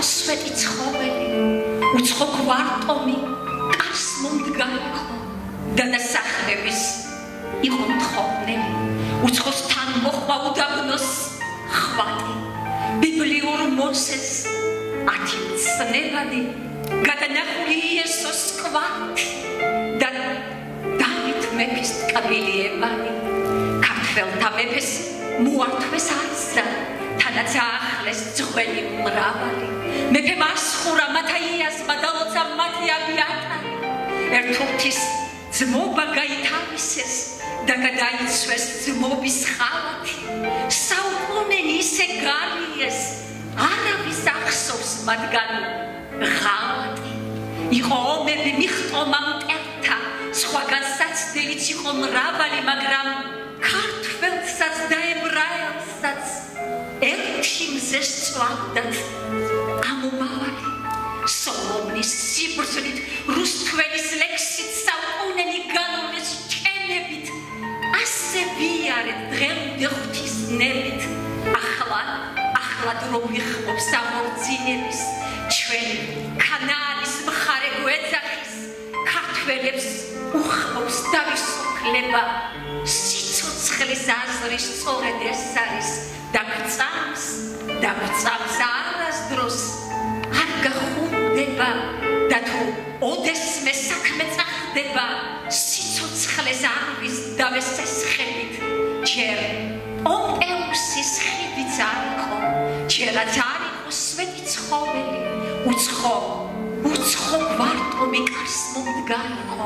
სვეტი ცხოველი, უცხო გვარტომი, კარს მომდგარი ხო, დანასახლების იყო მთხოვნელი, უცხოსთან მოხვა უდაბნოს ხვატი, ბიბლიურ მოსეს ათილცნებადი, გადანახული იესოს კვართი და დავით მეფის ტკბილიებანი, ქართველთა მეფეს მოართვეს არცდა, თანაც აახლეს ძღველი მრავალი, მეფემ ასხურა მათაიასმა დალოცა მათი აბიატარი, ერთურთის ძმობა გაითავისეს და გადაიცვეს ძმობის ხალათი, საუკუნენი ისე გალიეს, არავის ახსოვს მათგან ღალატი, იყო ომები მიხტომა მტერთა, სხვაგან საცდელიც იყო მრავალი, მაგრამ ქართველსაც და ებრაელსაც ერთი მზე სწვავდათ ამომავალი, სოლომონის სიბრძნით, რუსთველის ლექსით, საუკუნენი განვლეს ჩენებით, ასე ვიარეთ დღემდე ღვთისნებით, ახლად რომ ვიხმობ სამორძინების, ჩვენი ქანაანის მხარე გვეძახის, ქართველებს უხმობს დავისუფლება, სიცოცხლის აზრის სწორედ ეს არის და გვწამს არასდროს არ გახუნდება და თუ ოდესმე საქმე წახდება, სიცოცხლეს არვის დავესესხებით, ჯერ პომპეუსის ხიდიც არ იყო, ჯერაც არ იყო სვეტი ცხოველი, უცხო გვარტომი კარს მომდგარი ხო,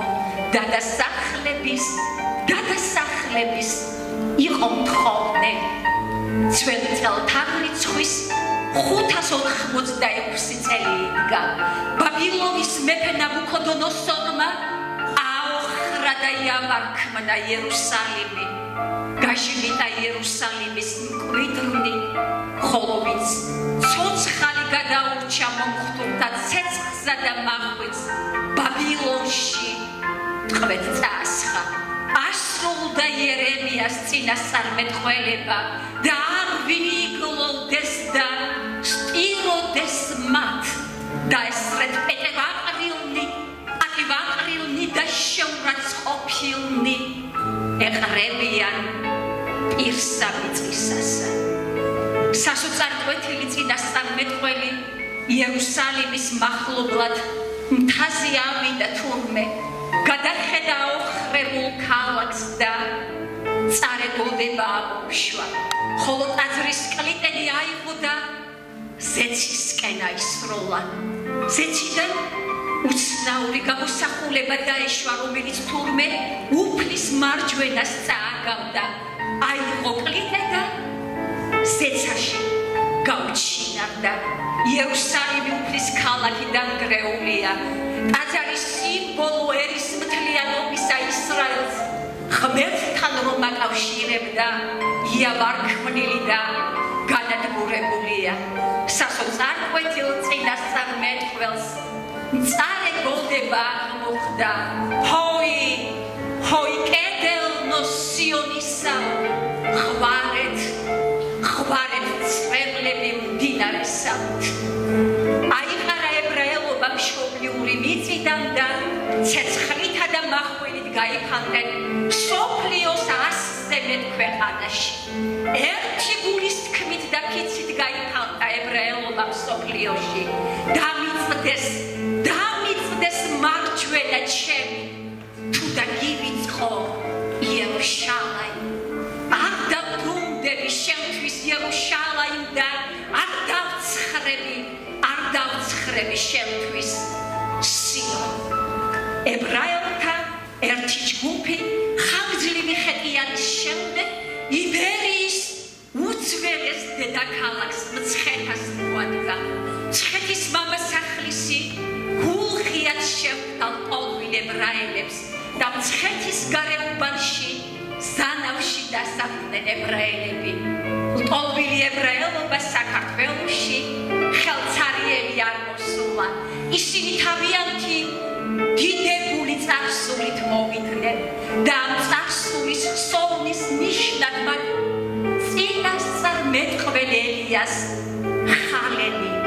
დადასახლების იყო მთხოვნელი, ძველი წელთაღრიცხვის 586 წელი იდგა, ბაბილონის მეფე ნაბუქოდონოსორმა აოხრა და იავარქმნა იერუსალიმი, გაჟიმიტა იერუსალიმის მკვიდრნი, ხოლო ვინც ცოცხალი გადაურჩა მომხდურთა ცეცხლსა და მახვიც, ბაბილონში ტყვედ წაასხა, ასრულდა იერემიას წინასწარმეტყველება და არ ვინ იგლოვდეს და სტიროდეს მათ, დაესწრეთ პატივაყრილნი და შეურაცხყოფილნი, ეყრებიან პირსამიწისასა. სასოწარკვეთილი წინასწარმეტყველი იერუსალიმის მახლობლად მთაზე ავიდა თურმე, გადახედა ოხრებულ ქალაქს და წარებოდება ამოშვა, ხოლო ტაძრის კლიტენი აიღო და ზეცისკენ აისროლა. ზეციდან უცნაური გამოსახულება დაეშვა, რომელიც თურმე უფლის მარჯვენას წააგავდა, აიღო კლიტე და ზეცაში გაუჩინარდა. იერუსალიმი უფლის ქალაქი დანგრეულია, ტაძარი სიმბოლო ერისმთლიანობისა ისრაელს ღმერთთან რომ აკავშირებდა, იავარქმნილი და განადგურებულია. სასოწარკვეთილ წინასწარმეტყველს წარებოდება მოხდა, ჰოი კედელნო სიონისაო, ხვარეთ წვებლები მდინარესავთ. აიყარა ებრაელობა მშობლიური მიწიდან და ცეცხლითა და მახვინით გაიფანტნენ მსოფლიოს 100-ზე მეტ ქვეყანაში. ერთი გულის თქმით და ფიცით გაიფანტა ებრაელობა მსოფლიოში. დამიწდეს მარჯვენა ჩემი, თუ და გივიწყო იერუშალაიმ. არ დავდუმდები შენთვის იერუშალაიმ და არ დავცხრები შენთვის სიონ. ებრაელთა ერთი ჯგუფი ხანგრძლივი ხეტიალის შემდეგ იბერიის უძველეს დედაქალაქს მცხეთას მოადგა. მცხეთის მამასახლისი გულღიად შეხვდა ლტოლვილ ებრაელებს და მცხეთის გარეუბანში ზანავში დასახლდნენ ებრაელები. ლტოლვილი ებრაელობა საქართველოში ხელცარიელი არ მოსულა. ისინი თავიანთი დიდებული წარსულით მოვიდნენ და ამ წარსულის ხსოვნის ნიშნად მათ წინასწარმეტყველ ელიას ხალენი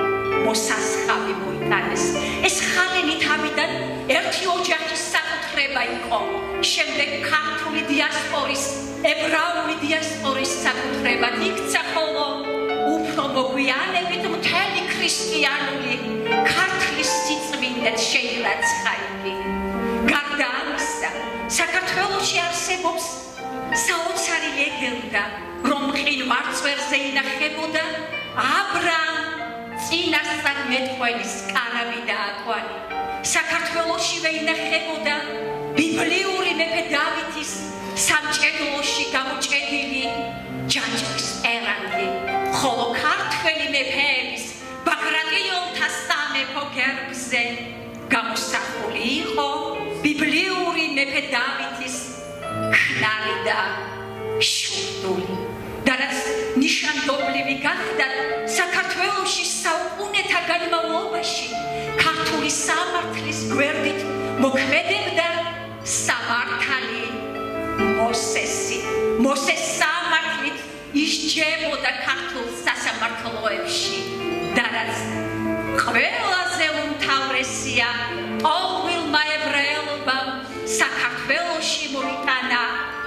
მოსასხავი მოიტანეს. ეს ხალენი თავიდან ერთი ოჯახის საკუთრება იყო. შემდეგ ქართული დიასპორის, ებრაული დიასპორის საკუთრება იქცა, ხოლო უფრო მოგვიანებით მთელი ქრისტიანული ქართლის სიწმინდეთ შეირაცხა იგი. გარდა ამისა, საქართველოში არსებობს საოცარი ლეგენდა, რომ მყინვარწვერზე ინახებოდა აბრაამ წინასწარმეტყველის კარავი და აკვანი. საქართველოშივე ინახებოდა ბიბლიური მეფე დავითის სამჭედლოში გამოჭედილი ჯაჭვის ერანგი, ხოლო ქართველი მეფეების ბაგრატიონთა სამეფო გერბზე გამოსახული იყო ბიბლიური მეფე დავითის ქნარი და შუბლული. და რაც ნიშანდობლივი გახდა, საქართველოში საუკუნეთა განმავლობაში ქართული სამართლის გვერდით მოქმედებდა სამართალი მოსესი. მოსეს სამართლით ისჯებოდა ქართულ სასამართლოებში და რაც ყველაზე უმთავრესია, ყოველმა ებრაელობამ საქართველოში მოიტანა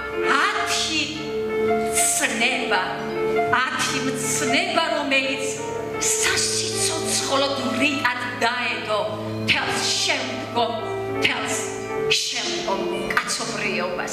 10 მცნება, რომელიც სასიცოცხლოდ რიტად დაედო თელს შემდგომ კაცობრიობას.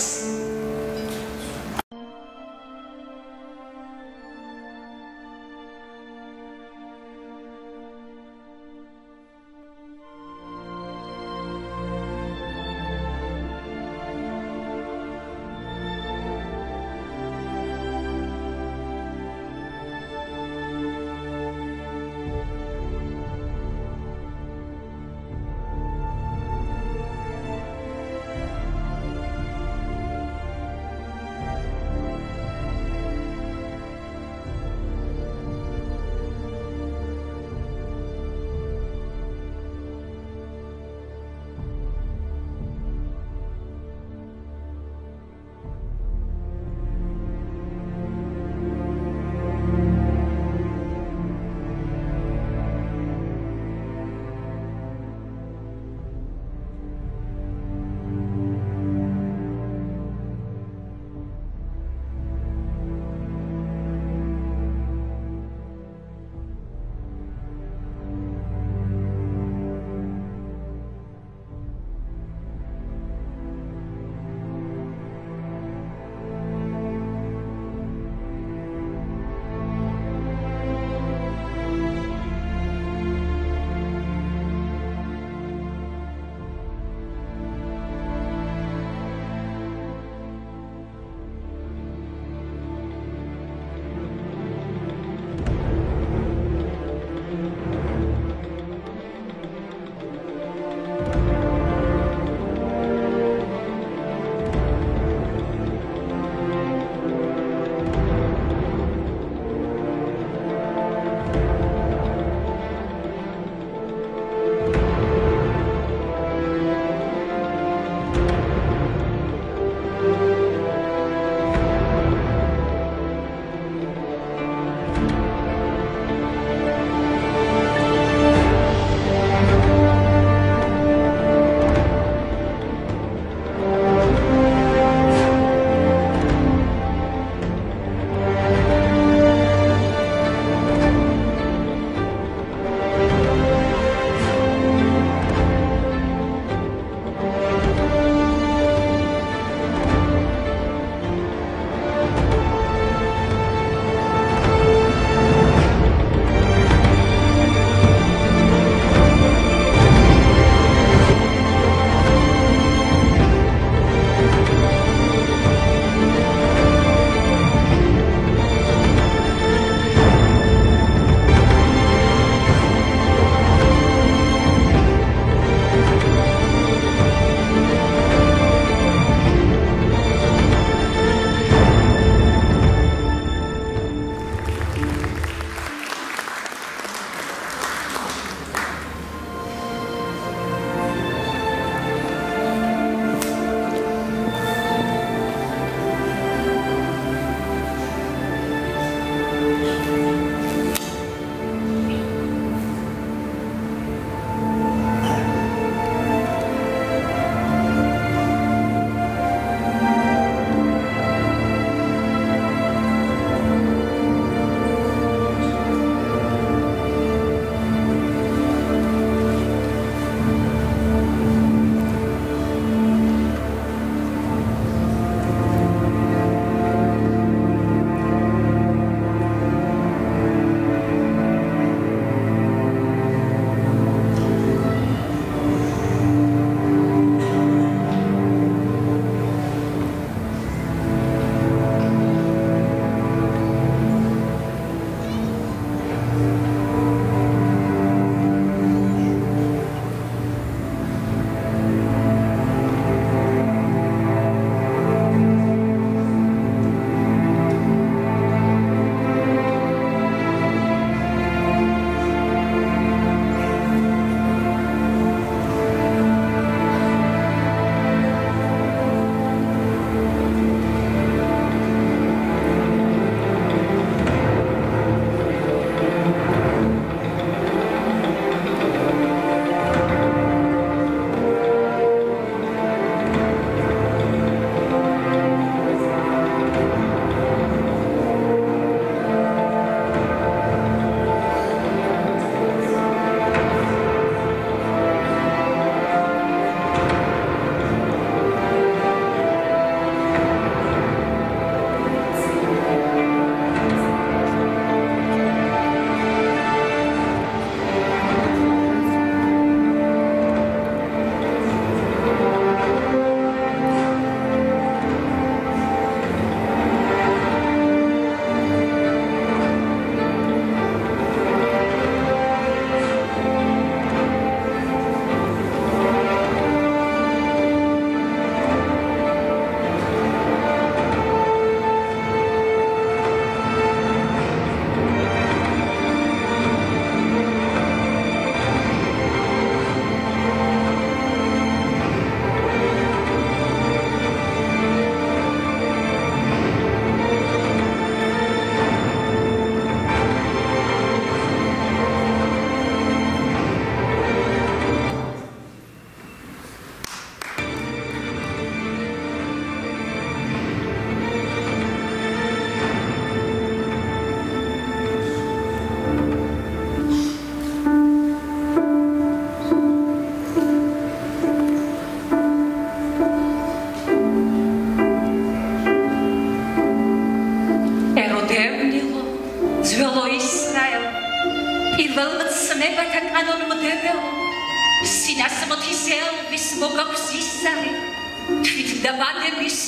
დამბადებელო სინასმოთისელვის მოგაგვზისარი თვითდაბადების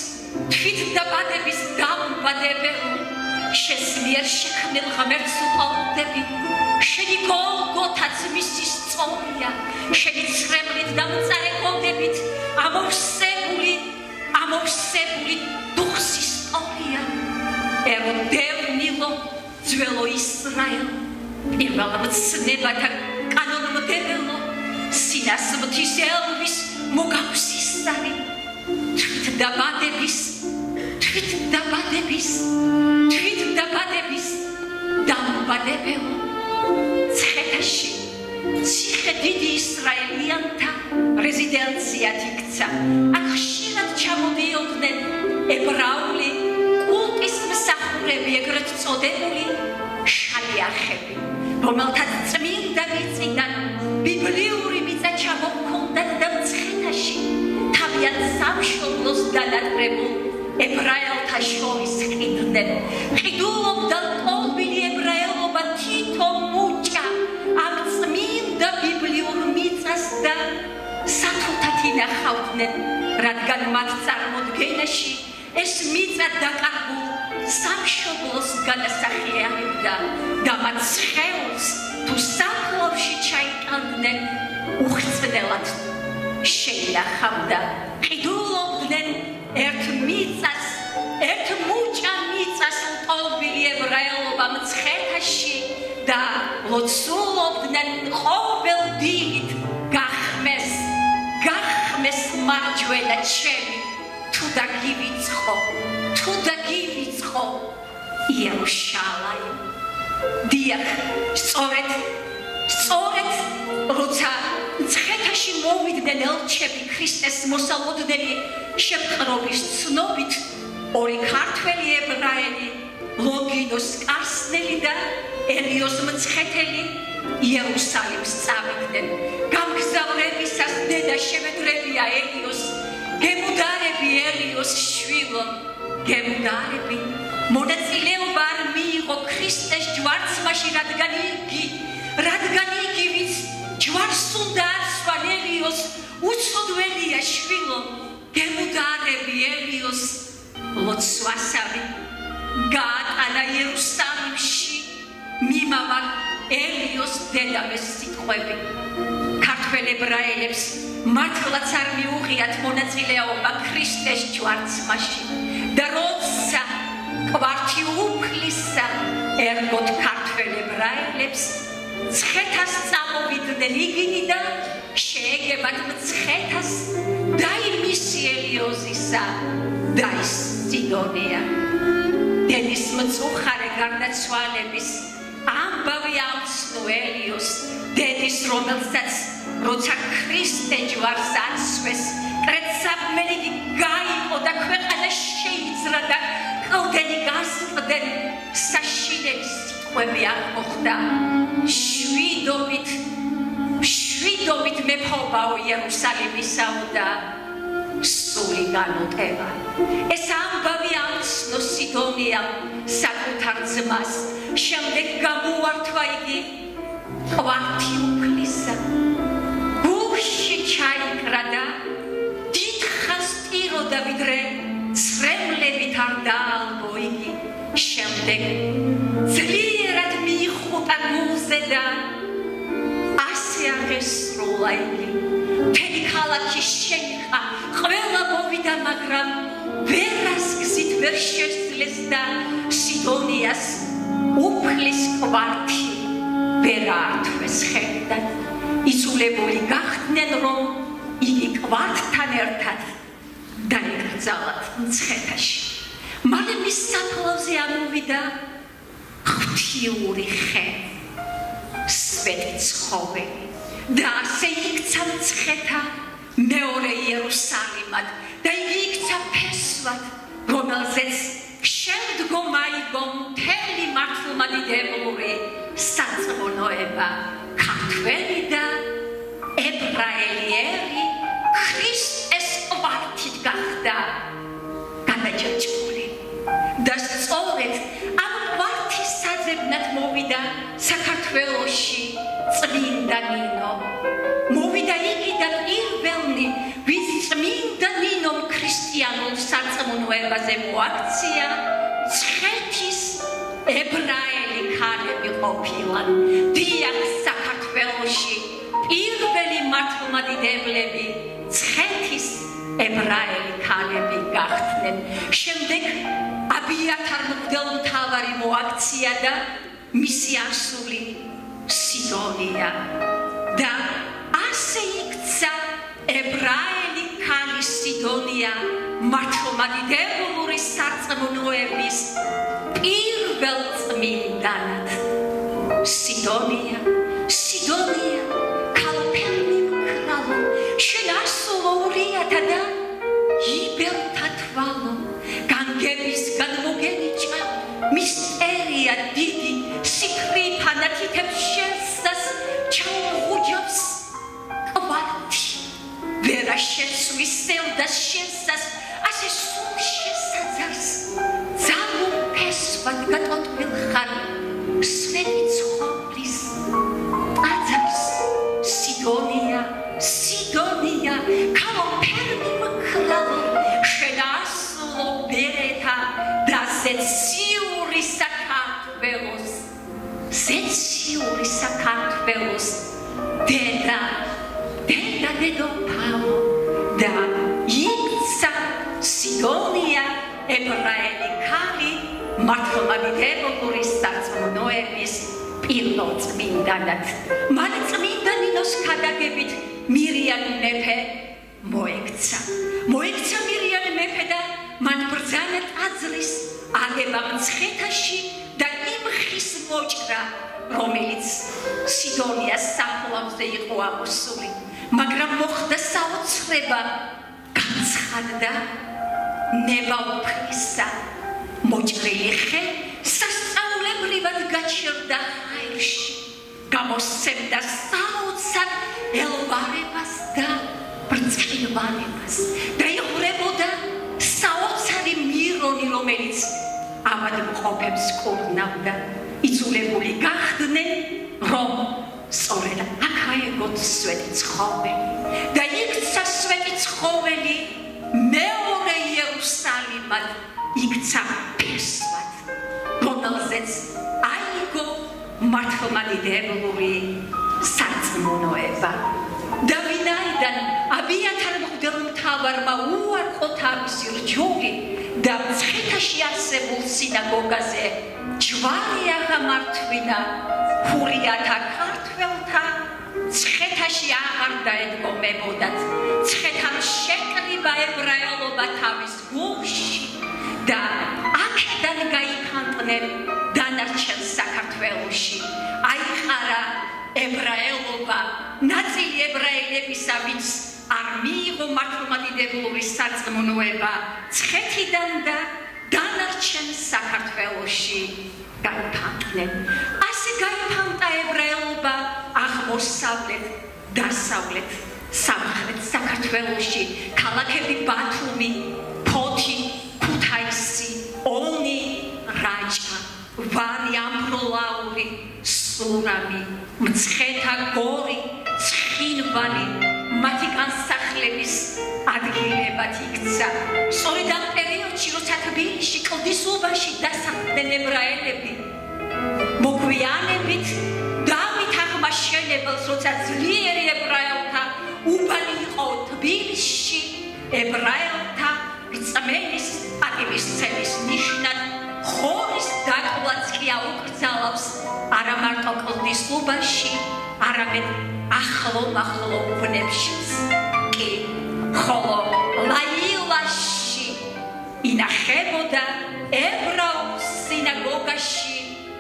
დამბადებელო შესმიერ შექმნილ ღმერთს უყოლდები შენი გოლგოთაც მისი სწორია შენი ცრემლით დამწარე გონდებით ამოვსებული დუხს ისტორია ერდევნილო ძველო ისრაელ პირველ მცნებათა კანონმდებელო სინასმთისელვის მოგაგვზისარი თვითდაბადების დამბადებელო ცხეთაში ციხე დიდი ისრაელიანთა რეზიდენციად იქცა აქ ხშირად ჩამოდიოდნენ ებრაული კულტის მსახურები ეგრეთ წოდებული შალიახები რომელთაც წმინდა მიწიდან ბიბლიური მიწა ჩამოჰქონდათ და მცხეთაში თავიანთ სამშობლოს დანატრებულ ებრაელთა შორის ყიდნენ ყიდულობდა ტოლბილი ებრაელობა თითო მუჭა ამ წმინდა ბიბლიურ მიწას და საფრთხად ინახავდნენ რადგან მათ წარმოდგენაში ეს მიწა დაკარგულ სამშობლოს განასახიერებდა და მათ სხეულს თუ საფლავში ჩაიტანდნენ უხრწნელად შეინახავდა ყიდულობდნენ ერთ მუჭა მიწას უტოლბილი ებრაელობა მცხეთაში და ლოცულობდნენ ყოველ დილით გახმეს მარჯვენა ჩემი თუ დაგივიწყო იერუშალაიმ დიახ სწორედ როცა მცხეთაში მოვიდნენ ელჩები ქრისტეს მოსალოდნელი შემთხრობის ცნობით ორი ქართველი ებრაელი ლოგინოს კარსნელი და ელიოს მცხეთელი იერუსალიმს წავიდნენ გამგზავრებისას დედა შემედრებია ელიოს გემუდარები ელიოს შვილო გემუდარები მონაწილეობა არ მიიღო ქრისტეს ჯვარცმაში რადგან იგი ვინც ჯვარს უნდა აცვან ელიოს უცოდველია შვილო გემუდარები ელიოს ლოცვასავი გაატანა იერუსალიმში მიმავალ ელიოს დედამეს სიტყვები ქართველ ებრაელებს მართლაც არ მიუღიათ მონაწილეობა ქრისტეს ჯვარცმაში და როცა კვართი უფლისა ერგოთ ქართველ ებრაელებს მცხეთას წამოვიდნენ იგინი და შეეგებათ მცხეთას და მისი ელიოზისა და ის სიდონია დენის მწუხარე გარდაცვალების ამბავი ამცნო ელიოს დედის რომელსაც როცა ქრისტე ჯვარს აცვეს კრეცაბმელი გაიყო და ქვეყანა შეიძრა და კლდენი გასწრდნენ საშინელი სიტყვები არ მოხდა შვიდობით მეფობაო იერუსალიმისაო და სული განუტევა ეს ამბავი ამცნო სიდონიამ საკუთარ ძმას შემდეგ გამოუართვა იგი კვართი უფლისა გულში ჩაიკრა და დიდხანს ტიროდა ვიდრე ცრემლებით არ დაალბო იგი შემდეგ ძლიერად მიიხუტა გულზე და ასე აღესრულა იგი მთელი ქალაქი შეიხა ყველა მოვიდა მაგრამ ვერას გზით ვერ შესძლეს და სიდონიას უფლის კვართი ვერ ართვეს ხელიდან იცულებული გახდნენ რომ იგი კვართთან ერთად დაიკრძალათ მცხეთაში მალე მის საფლავზე ამოვიდა ღვთიური ხე სვეტი ცხოველი და ასე იქცა მცხეთა მეორე იერუსალიმად და იგი იქცა ფესვად რომელზეც შემდგომ აიგო მთელი მართლმადიდებლური საწმუნოება ქართველი და ებრაელიერი ქრისტეს კვართით გახდა განაჯაჭვული და სწორედ ამ კვართის საძებნად მოვიდა საქართველოში წმინდა ნინო მოაქცია მცხეთის ებრაელი ქალები ყოფილან. დიახ, საქართველოში პირველი მართლმადიდებლები მცხეთის ებრაელი ქალები გახდნენ. შემდეგ აბიათარ მღვდელმთავარი მოაქცია და მისი ასული სიდონია და ასე იქცა ებრაელი ქალი სიდონია მართლმადიდებლური სარწმუნოების პირველ წმინდანად. სიდონია ქალფერმი მკრალო, შენ ასულო ურიათა და იბერთა თვალო, განგებისგან მოგენიჭა მისტერია დიდი, სიფრიფანა თითებს შესას ჩაუღუჯავს ყვავთი, ვერა შეცვის სევდას შესას, ასე სულ შესაძარს ძალურ ფესვად გატოტვილ ხარ სვეტი ცხოვრის ტაძარს. სიდონია ქალო ფერმი მკრალო, შენ ასულო ბერეთა და ზეციური საქართველოს დედა დედოფალო და იქცა სიდონია ებრაელი ქალი მართლმადიდებლური სარწმუნოების პირველ წმინდანად. მან წმინდა ნინოს ქადაგებით მირიან მეფე მოექცა მირიან მეფე და მან ბრძანა ტაძრის აგება მცხეთაში და იმ ხის მოჭრა, რომელიც სიდონიას საფლავზე იყო ამოსული, მაგრამ მოხდა საოცრება, განცხადდა ნება უფლისა. მოჭრილი ხე სასწაულებრივად გაჩერდა ჰაერში, გამოსცემდა საოცარ ელვარებას და ბრწყინვალებას და იღვრებოდა საოცარი მირონი, რომელიც ავადმყოფებს კურნავდა. იძულებული გახდნენ, რომ სწორედ აქ აეგოთ სვეტი ცხოველი და იქცა სვეტი ცხოველი მეორე იერუსალიმად, იქცა ფესვად, რომელზეც აიგო მართლმადიდებლური სარწმუნოება. და ვინაიდან აბიათარ მღვდელმთავარმა უარყო თავისი რჯული და მცხეთაში არსებულ სინაგოგაზე ჯვარი აღამართვინა, ფურიათა ქართველთა მცხეთაში აღარ დაედგომებოდათ. მცხეთამ შეკრიბა ებრაელობა თავის გულში და აქედან გაიფანტნენ დანარჩენ საქართველოში. აიყარა ებრაელობა ნაწილი ებრაელებისა, ვინც არ მიიღო მართლმადიდებლური სარწმუნოება მცხეთიდან და დანარჩენ საქართველოში გაიფანტნენ. ასე გაიფანტა ებრაელობა აღმოსავლეთ, დასავლეთ, სამხრეთ საქართველოში. ქალაქები ბათუმი, ფოთი, ქუთაისი, ონი, რაჭა, ვარი, ამბროლაური, სურამი, მცხეთა გორი, ცხინვალი მათი განსახლების ადგილებად იქცა. სწორედ ამ პერიოდში, როცა თბილისში კლდისობაში დასახლდნენ ებრაელები, მოგვიანებით დავით აღმაშენებელს, როცა ძლიერი ებრაელთა უბანი იყო თბილისში, ებრაელთა რწმენის პატივისცემის ნიშნად ხორის დაკვლაც კი აუკრძალავს არა მარტო კლდისობაში, არამედ ახლო უბნებშიც კი, ხოლო ლაილაში ინახებოდა ებრაულ სინაგოგაში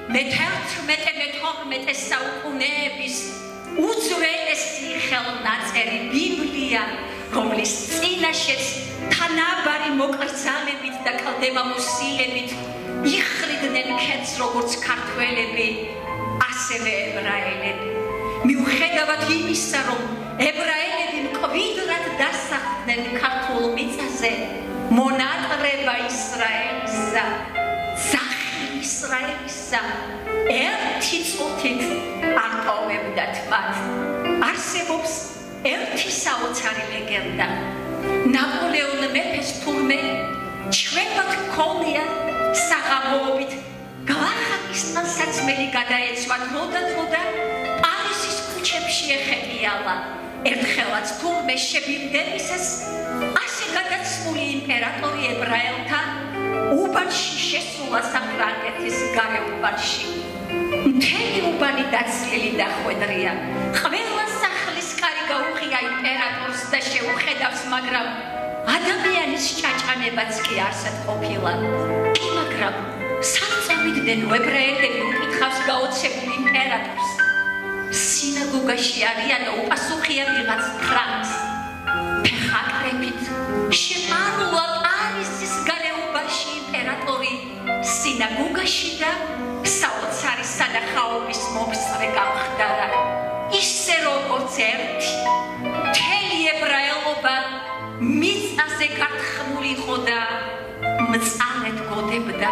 მე-12 საუკუნეების უძველესი ხელნაწერი ბიბლია, რომლის წინაშეც თანაბარი მოკრძალებით და კლდემამოსილებით იხრიდნენ ქეთს როგორც ქართველები, ასევე ებრაელები. მიუხედავად იმისა, რომ ებრაელები მკვიდრად დასახლდნენ ქართულ მიწაზე, მონატრება ისრაელისა, ძახი ისრაელისა ერთი წუთით არ ტოვებდათ მათ. არსებობს ერთი საოცარი ლეგენდა. ნაპოლეონ მეფეს თურმე ჩვენად ქონია საღამოობით გლახაკისთან საწმელი გადაეცვა დრო და პარიზის ქუჩებში ეხეტიალა ერთხელაც თურმე შებიმდებისას ასე გადაცმული იმპერატორი ებრაელთა უბანში შესულა საფრანგეთის გარეუბანში მთელი უბანი დაცლილი და ხვედრია ყველა სახლის კარი გაუღია იმპერატორს და შეუხედავს მაგრამ ადამიანის ჭაჭანებაც კი არსად ყოფილა კი მაგრამ საწავიდნენ ებრაელები უკითხავს გაოცებულ იმპერატორს სინაგოგაში არიან და უპასუხია ვიღაც ფრანს ფეხაკრებით შემარულა პარიზის გარეუბანში იმპერატორი სინაგოგაში და საოცარი სანახაობის მომსწრე გამხდარა ისე როგორც ერთი მთელი ებრაელობა მიწაზე გართხმული იყო და მწალედ გოდებდა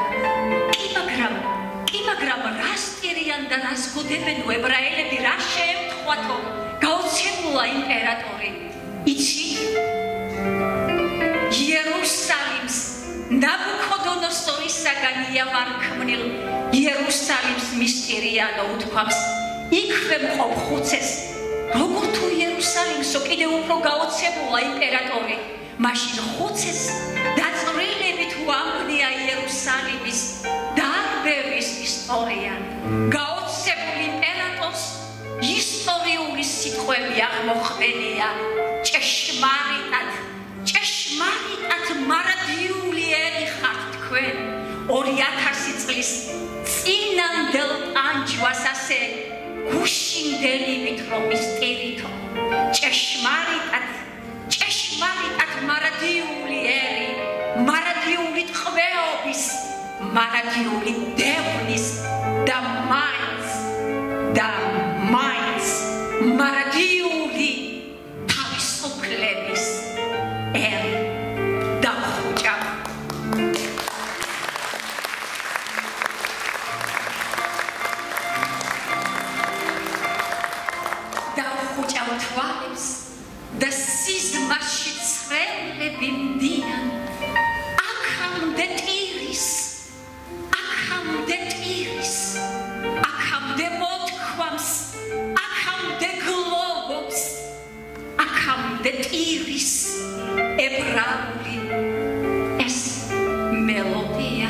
კი მაგრამ რას ტირიან და რას გოდებენ ებრაელები რა შეემთხვათო გაოცებულა იმპერატორი იცი იერუსალიმს ნაბუქოდონოსორისაგან იავარქმნილ იერუსალიმს მისტირია და უთქვამს იქვე მყოფ ხუცეს როგორ თუ იერუსალიმსო კიდევ უფრო გაოცებულა იმპერატორი მაშინ ხუცეს დაწვრილებით უამბნია იერუსალიმის დარბევის ისტორია გაოცებულ იმპერატორს ისტორიული სიტყვები აღმოხდენია ჭეშმარიტად მარადიული ერი ხართ თქვენ 2000 წლის წინანდელ ტანჯვას ასე გუშინდელივით რომ მისტირითო ჭეშმარიტად მარადიული ერი მარადიული ტყვეობის მარადიული დევნის და მაინც მარადიული თავისუფლების ერი თვალებს და სიზმარში ცრემლები მდიან აქამდე ტირის აქამდე მოთქვამს აქამდე გლოვობს აქამდე ტირის ებრაული ეს მელოდია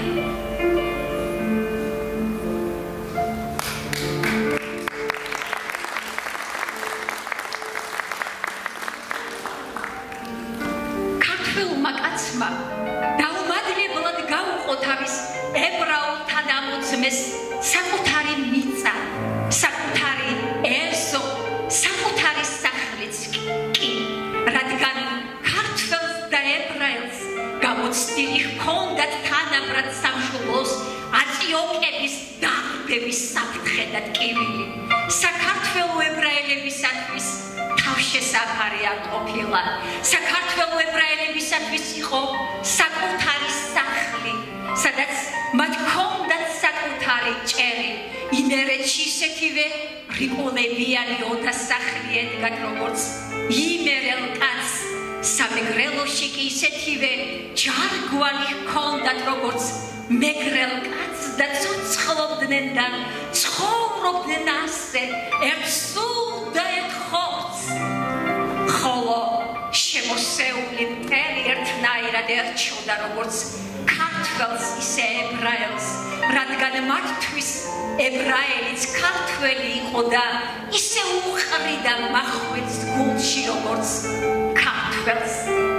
დაუმადლებლად გაუყო თავის ებრაულთა დამოწმეს საკუთარი მიწა, საკუთარი ეზო, საკუთარი სახლიც კი, რადგან ქართველს და ებრაელს გამოცდილი ჰქონდათ თანაბრად სამშობლოს აწიოკების დარბევის საფრთხე და ტკივილი. საქართველო ებრაელებისათვის თავშესაფარი არ ყოფილა. საქართველო ებრაელებისათვის იყო საკუთარი სახლი, სადაც მათ ჰქონდათ საკუთარი ჭერი. იმერეთში ისეთივე რიყულებიანი ოთასახლი ედგათ, როგორც იმერელ კაცს. სამეგრელოში კი ისეთივე ჯარგვალი ჰქონდათ, როგორც მეგრელ კაცს და ცოცხლობდნენ და ცხოვრობდნენ ასე ერთ სულ და ერთ ხორცს. ხოლო შემოსეული მტერი ერთნაირად ერჩოდა როგორც ქართველს ისე ებრაელს, რადგან მათთვის ებრაელიც ქართველი იყო და ისე უყრიდა მახვილს გულში როგორც ქართველს.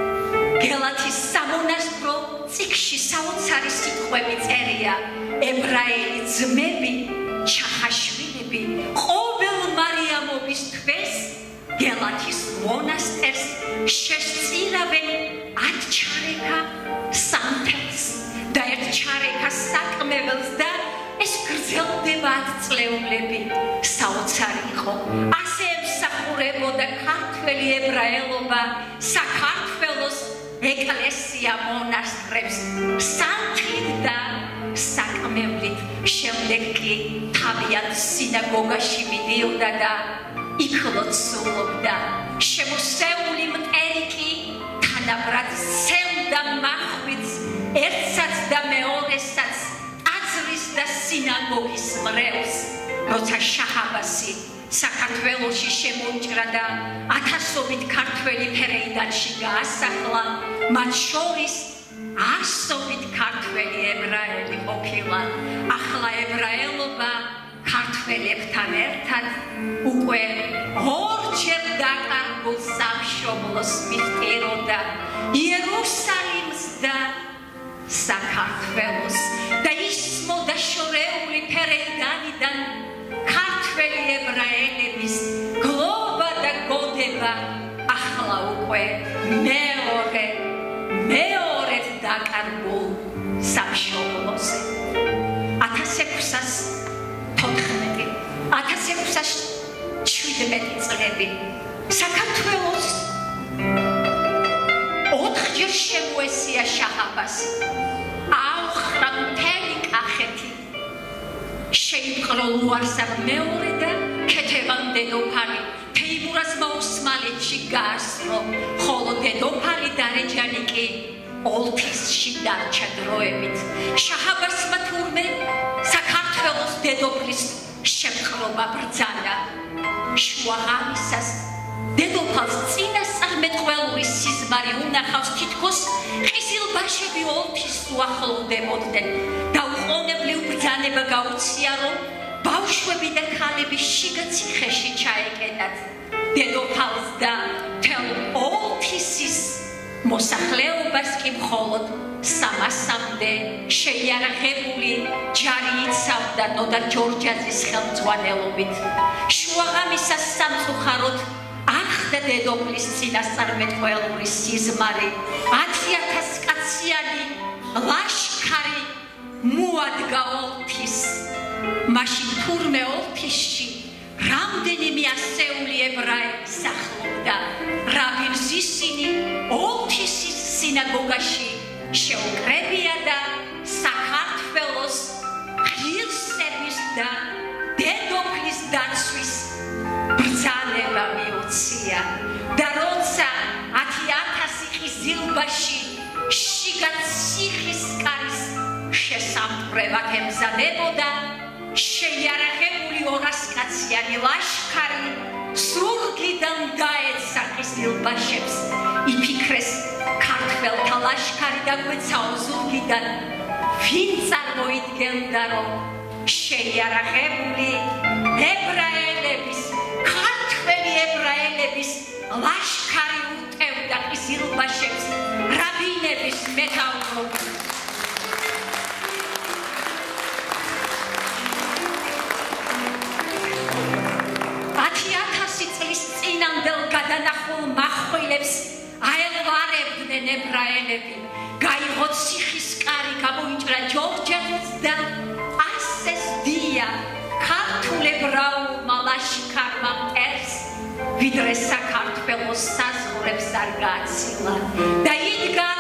გელათის სამონასტრო წიგნში საოცარი სიტყვები წერია. ებრაელი ძმები, ჩახაშვილები ყოველ მარიამობის თვეს გელათის მონასტერს შესწირავენ 10 ჩარეკა სამთელს და 1 ჩარეკა საკმეველს და ეს გრძელდება 10 წლეულები. საოცარი იყო. ასე ემსახურებოდა ქართველი ებრაელობა საქართველოს ეკლესია მონასტრებს სანთლით და საკმევლით. შემდეგ კი თავიანთ სინაგოგაში მიდიოდა და იქ ლოცულობდა. შემოსეული მტერი კი თანაბრად სცემდა მახვილს სინაგოგის მრევლს, როცა შაჰ-აბასი საქართველოში შემოიჭრა და ათასობით ქართველი ფერეიდანში გაასახლა, მათ შორის ასობით ქართველი ებრაელი ყოფილა. ახლა ებრაელობა ქართველებთან ერთად უკვე ორჯერ დაკარგულ სამშობლოს მისტეროდა იერუსალიმს და საქართველოს და ის მოდაშორეული ფერეიდანიდან ქართველი ებრაელების გლობა და გოდება ახლა უკვე მეორედ დაკარგულ სამშობლოზე. 1617 წლები საქართველოს 4-ჯერ შემოესია შაჰ-აბასი. აუხრა მთელი კახეთი. შეიპყრო ლუარსაბ მეორე და ქეთევან დედოფალი თეიმურაზმა ოსმალეთში გაასწრო, ხოლო დედოფალი დარეჯანი კი ოლთისში დარჩა დროებით. შაჰ-აბასმა თურმე საქართველოს დედოფლის შემყრობა ბრძანა. შუაღამისას დედოფალს წინასწარმეტყველური სიზმარი უნახავს, თითქოს ყიზილბაშები ოლთის უახლოვდებოდნენ და უყოვნებლივ ბრძანება გაუწია, რომ ბავშვები და ქალები შიგაციხეში ჩაეკეტათ. დედოფალს და მთელ ოლთისის მოსახლეობას კი მხოლოდ 300-მდე შეიარაღებული ჯარი იცავდა ნოდარ ჯორჯაძის ხელმძღვანელობით. შუაღამისას სამწუხაროდ ახდა დედოფლის წინასწარმეტყველური სიზმარი. 10,000 კაციანი ლაშქარი მოადგა ოლთის. მაშინ თურმე ოლთისში რამდენიმე ასეული ებრაელი სახლობდა. რაბინ ზისინი ოლთისის სინაგოგაში შეუკრებია და საქართველოს ღირსების და დედოფლის დაცვის ბრძანება მიუწია და როცა 10,000 ყიზილბაში შიგაციხისკარის შესამტვრევად ემზადებოდა, შეიარაღებული 200-კაციანი ლაშქარი ზურგიდან დაეცა ყიზილბაშებს. იფიქრეს, ქართველთა ლაშქარი დაგვეცაო ზურგიდან. ვინ წარმოიდგენდა, რომ შეიარაღებული ებრაელების, ქართველი ებრაელების ლაშქარი უტევდა ყიზილბაშებს რაბინების მეთაურობით. 10,000 წლის წინამდელ გადანახულ מחვილებს აელვარებდნენ ებრაელები. გაიღო ციხისკარი, გამოიჭრა ჯორჯაძის და ასე სდია ქართულ ებრაულმა ლაშქარმა მტერს, ვიდრე საქართველოს საზღვრებს არ გააცილა და იდგა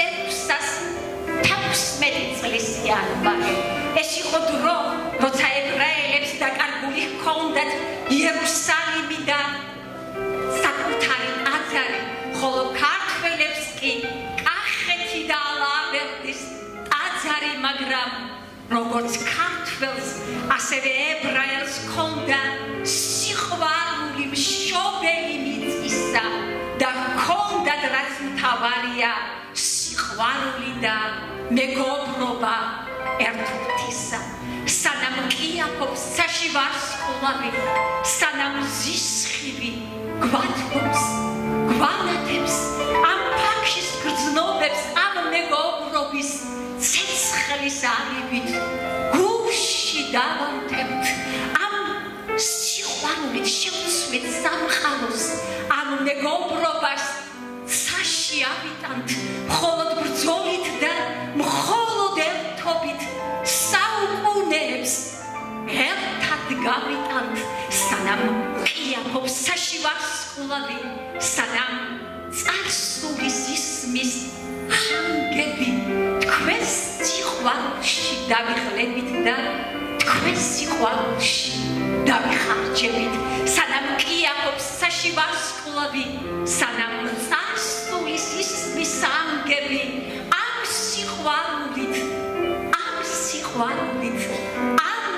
1616 წლის იანვარი. ეს იყო დრო, როცა ებრაელებს დაკარგული ჰქონდათ იერუსალიმი და საკუთარი ტაძარი, ხოლო ქართველებს კი კახეთი და ალავერდის ტაძარი, მაგრამ როგორც ქართველს, ასევე ებრაელს ჰქონდა სიყვარული მშობელი მიწისა და ჰქონდათ, რაც მთავარია, სიყვარული და მეგობრობა ერთმანეთისა. სანამ ყიაფობს ცაში ვარსკვლავი, სანამ ზისხივი გვათბობს, გვანათებს, ამ ფაქშის გრძნობებს, ამ მეგობრობის ცეცხლის არიბით გულში დავანთებთ, ამ სიყვარულით შევცვლით სამყაროს, ამ მეგობრობას ცაში ავიტანთ, მხოლოდ ბრძოლით და მხოლოდ ერთობით საუკუნეებს ერთად გავიტანთ, სანამ ყიაფობს ცაში ვარსკვლავი, სანამ წარსულის ისმის ხანგები თქვენს სიყვარულში დავიღლებით და თქვენს სიყვარულში დავიხარჯებით, სანამ ყიაფობს ცაში ვარსკვლავი, სანამ წარსულის ისმის ხანგები ამ სიყვარულით, ამ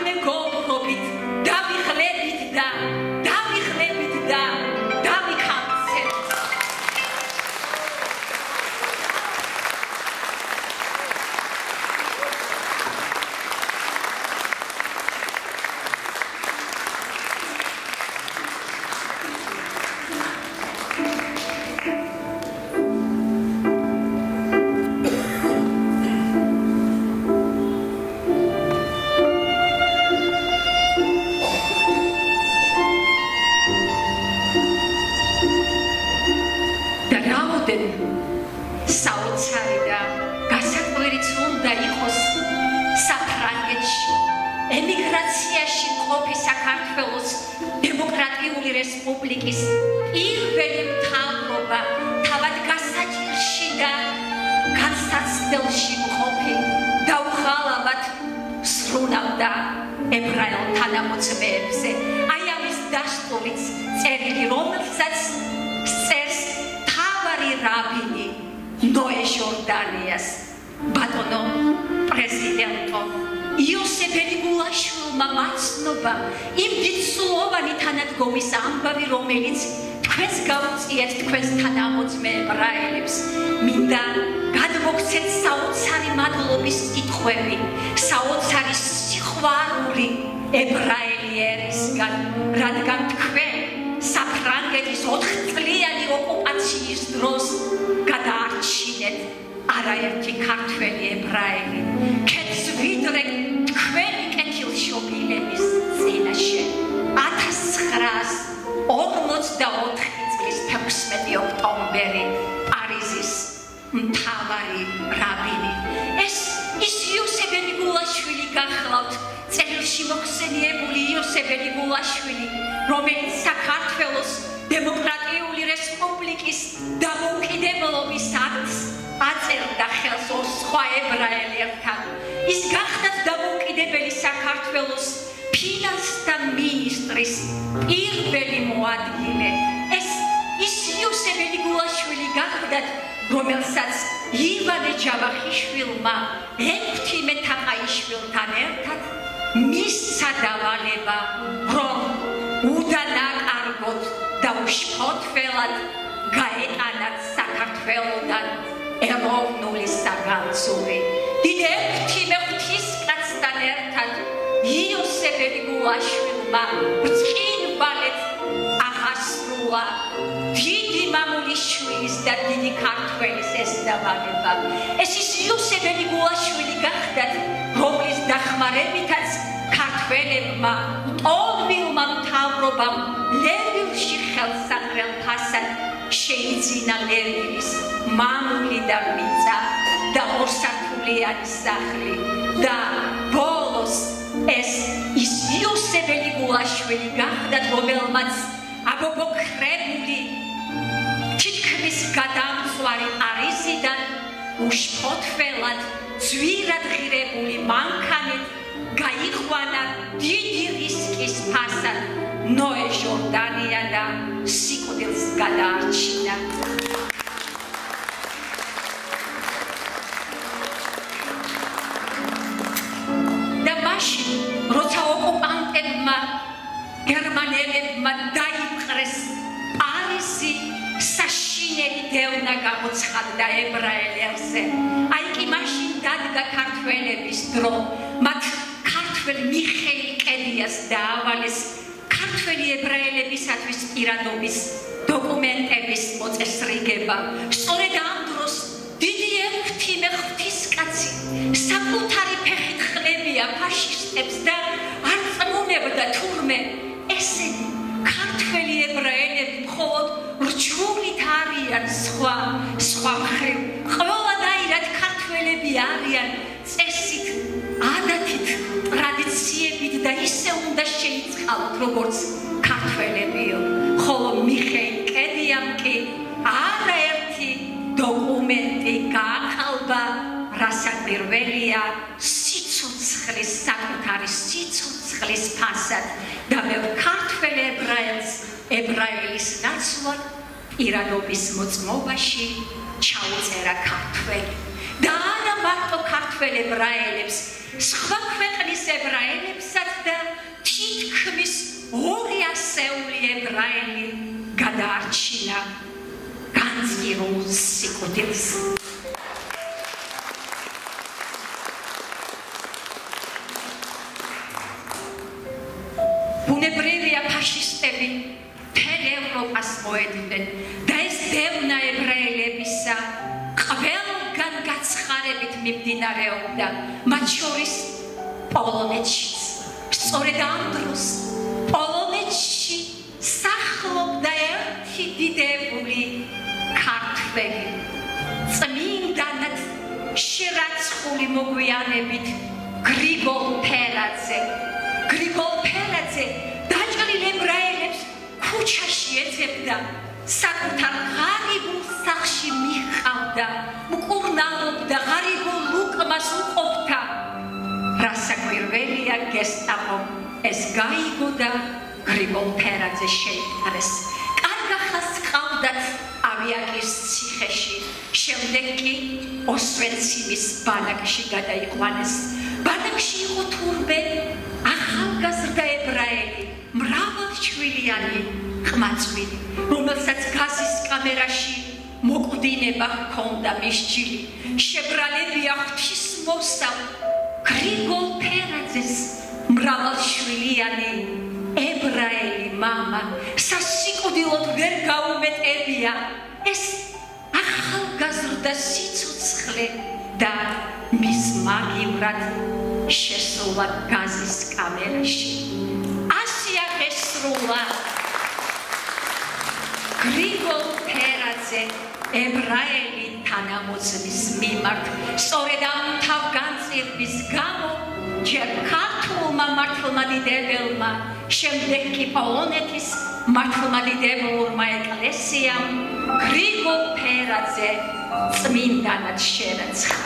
ემიგრაციაში ყოფი საქართველოს დემოკრატიული რესპუბლიკის პირველი მთავრობა თავად გასაჭირში და განსაცდელში მყოფი დაუხალავად სრულავდა ებრაელ თანამოწმეებზე. აი ამის დასტურიც წერილი, რომელსაც წერს მთავარი რაბინი ნოე ჟორდანიას, ბატონო პრეზიდენტო იოსებ ელიგულაშვილმა მაცნობა იმ დიდსულოვანი თანადგომის ამბავი, რომელიც თქვენს გაუწიეთ თქვენს თანამოწმე ებრაელებს. მინდა გადმოგცეთ საოცარი მადლობის კითხვები, საოცარი სიყვარული ებრაელი ერისგან, რადგან თქვენ საფრანგეთის 4 წლიანი ოკუპაციის დროს გადაარჩინეთ არაერთი ქართველი ებრაელი, ქეთს ვიდრე თქვენი კეთილშობილების წინაშე 1944 წლის 16 ოქტომბერი პარიზის მთავარი რაბინი. ეს ის იოსებ ელიგულაშვილი გახლავთ, წერილში მოხსენიებული იოსებ ელიგულაშვილი, რომელიც საქართველოს დემოკრატიული რესპუბლიკის დამოუკიდებლობის აქტს აწერდა ხელს ორ სხვა ებრაელებთან. ის გახდათ დამოუკიდებელი საქართველოს ფინანსთა მინისტრის პირველი მოადგილე. ეს ის იოსებ ელიგულაშვილი გახდათ, რომელსაც ივანე ჯავახიშვილმა 6 მეტაყაიშვილთან ერთად მისცა დავალება, რომ უდანაკარგოდ და უშფოთველად გაეტანათ საქართველოდან ეროვნული საგანძური. დიდ 6 ღვთისკაცთან ერთად იოსებ ელიგულაშვილმა ბრწყინვალედ აღასრულა დიდი მამულიშვილის და დიდი ქართველის ეს დავალება. ეს ის იოსებ ელიგულაშვილი გახდათ, რომლის დახმარებითაც ქართველებმა ტოლმილმა მთავრობამ ლერვილში ხელსაყრელ ფასად შეიძინა ლერვილის მამული და მიწა და ორსართულიანი სახლი და ბოლოს ეს ის იოსებ ელიგულაშვილი გახდათ, რომელმაც აბობოქრებული თითქმის გადამწვარი პარიზიდან უშფოთველად ძვირად ღირებული მანქანით გაიყვანა დიდი რისკის ფასად ნოე ჟორდანია და სიკვდილს გადაარჩინა. და მაშინ, როცა ოკუპანტებმა გერმანელებმა დაიპყრეს პარიზი, საშინელი დევნა გამოცხადდა ებრაელებზე. აი კი მაშინ დადგა ქართველების დრო, მათ ქართველ მიხეილ კედიას დაავალეს ქართველი ებრაელებისათვის პირადობის დოკუმენტების მოწესრიგება. სწორედ ამ დროს დიდი 6 ღვთისკაცი საკუთარი ფეხით ხლებია ფაშისტებს და არ წმუნებდა თურმე ესენი ქართველი ებრაელები მხოლოდ რჩულით არიან სხვა მხრივ. ყველანაირად ქართველები არიან წესით, ადათით, ტრადიციებით და ისე უნდა შეიწყალოთ, როგორც ქართველებიო. ხოლო მიხეილ კედიამ კი არაერთი დოკუმენტი გააყალბა, რასაც პირველია სიცოცხლის, საკუთარი სიცოცხლის ფასად და მე ქართველ ებრაელის ნაცვლად პირადობის მოწმობაში ჩაუწერა ქართველი. და არა მარტო ქართველ ებრაელებს, სხვა ქვეყნის ებრაელებსაც და თითქმის 200 ებრაელი გადაარჩინა განწირულ სიკვდილს. ბუნებრივია ფაშისტები მთელ ევროპას მოედნდნენ და ეს დევნა ებრაელებისა ყველგან გაცხარებით მიმდინარეობდა, მათ შორის პოლონეთშიც. სწორედ ამ დროს პოლონეთში სახლობდა ერთი დიდებული ქართველი, წმინდანად შერაცხული მოგვიანებით გრიგოლ ფერაძე, გრიგოლ ფერაძე დაჭრილ ებრაელებს ქუჩაში ეძებდა, საკუთარ ღარიბულ სახლში მიხავდა, მკურნალობდა, ღარიბულ ლუკმას უყოფდა. რასაკვირველია, გესტაპომ ეს გაიგო და გრიგოლ ფერაძე შეიტყრეს. კარგა ხალხს ჰყავდათ ავიაკის ციხეში. შემდეგ კი ოსვენციმის ბანაკში გადაიყვანეს. ბანაკში იყო თურმე ახალგაზრდა ებრაელი, მრავალჩვილიანი ყმაწვილი, რომელსაც გაზის კამერაში მოკვდინება ჰქონდა მისჯილი. შებრალებია ღვთისმოსავ გრიგოლ ფერაძეს მრავალშვილიანი ებრაელი მამა სასიკვდილოდ ვერ გაუმეტებია ეს ახალგაზრდა სიცოცხლე და მის მაგივრად შესულა გაზის კამერაში. ასია შესრულა გრიგოლ ფერაძე ებრაელი თანამოძმის მიმართ. სწორედ ამ თავგანწირვის გამო ჯერ ქართულმა მართლმადიდებელმა, შემდეგ კი პოლონეთის მართლმადიდებლურმა ეკლესიამ გრიგოლ ფერაძე წმინდანად შერაცხა.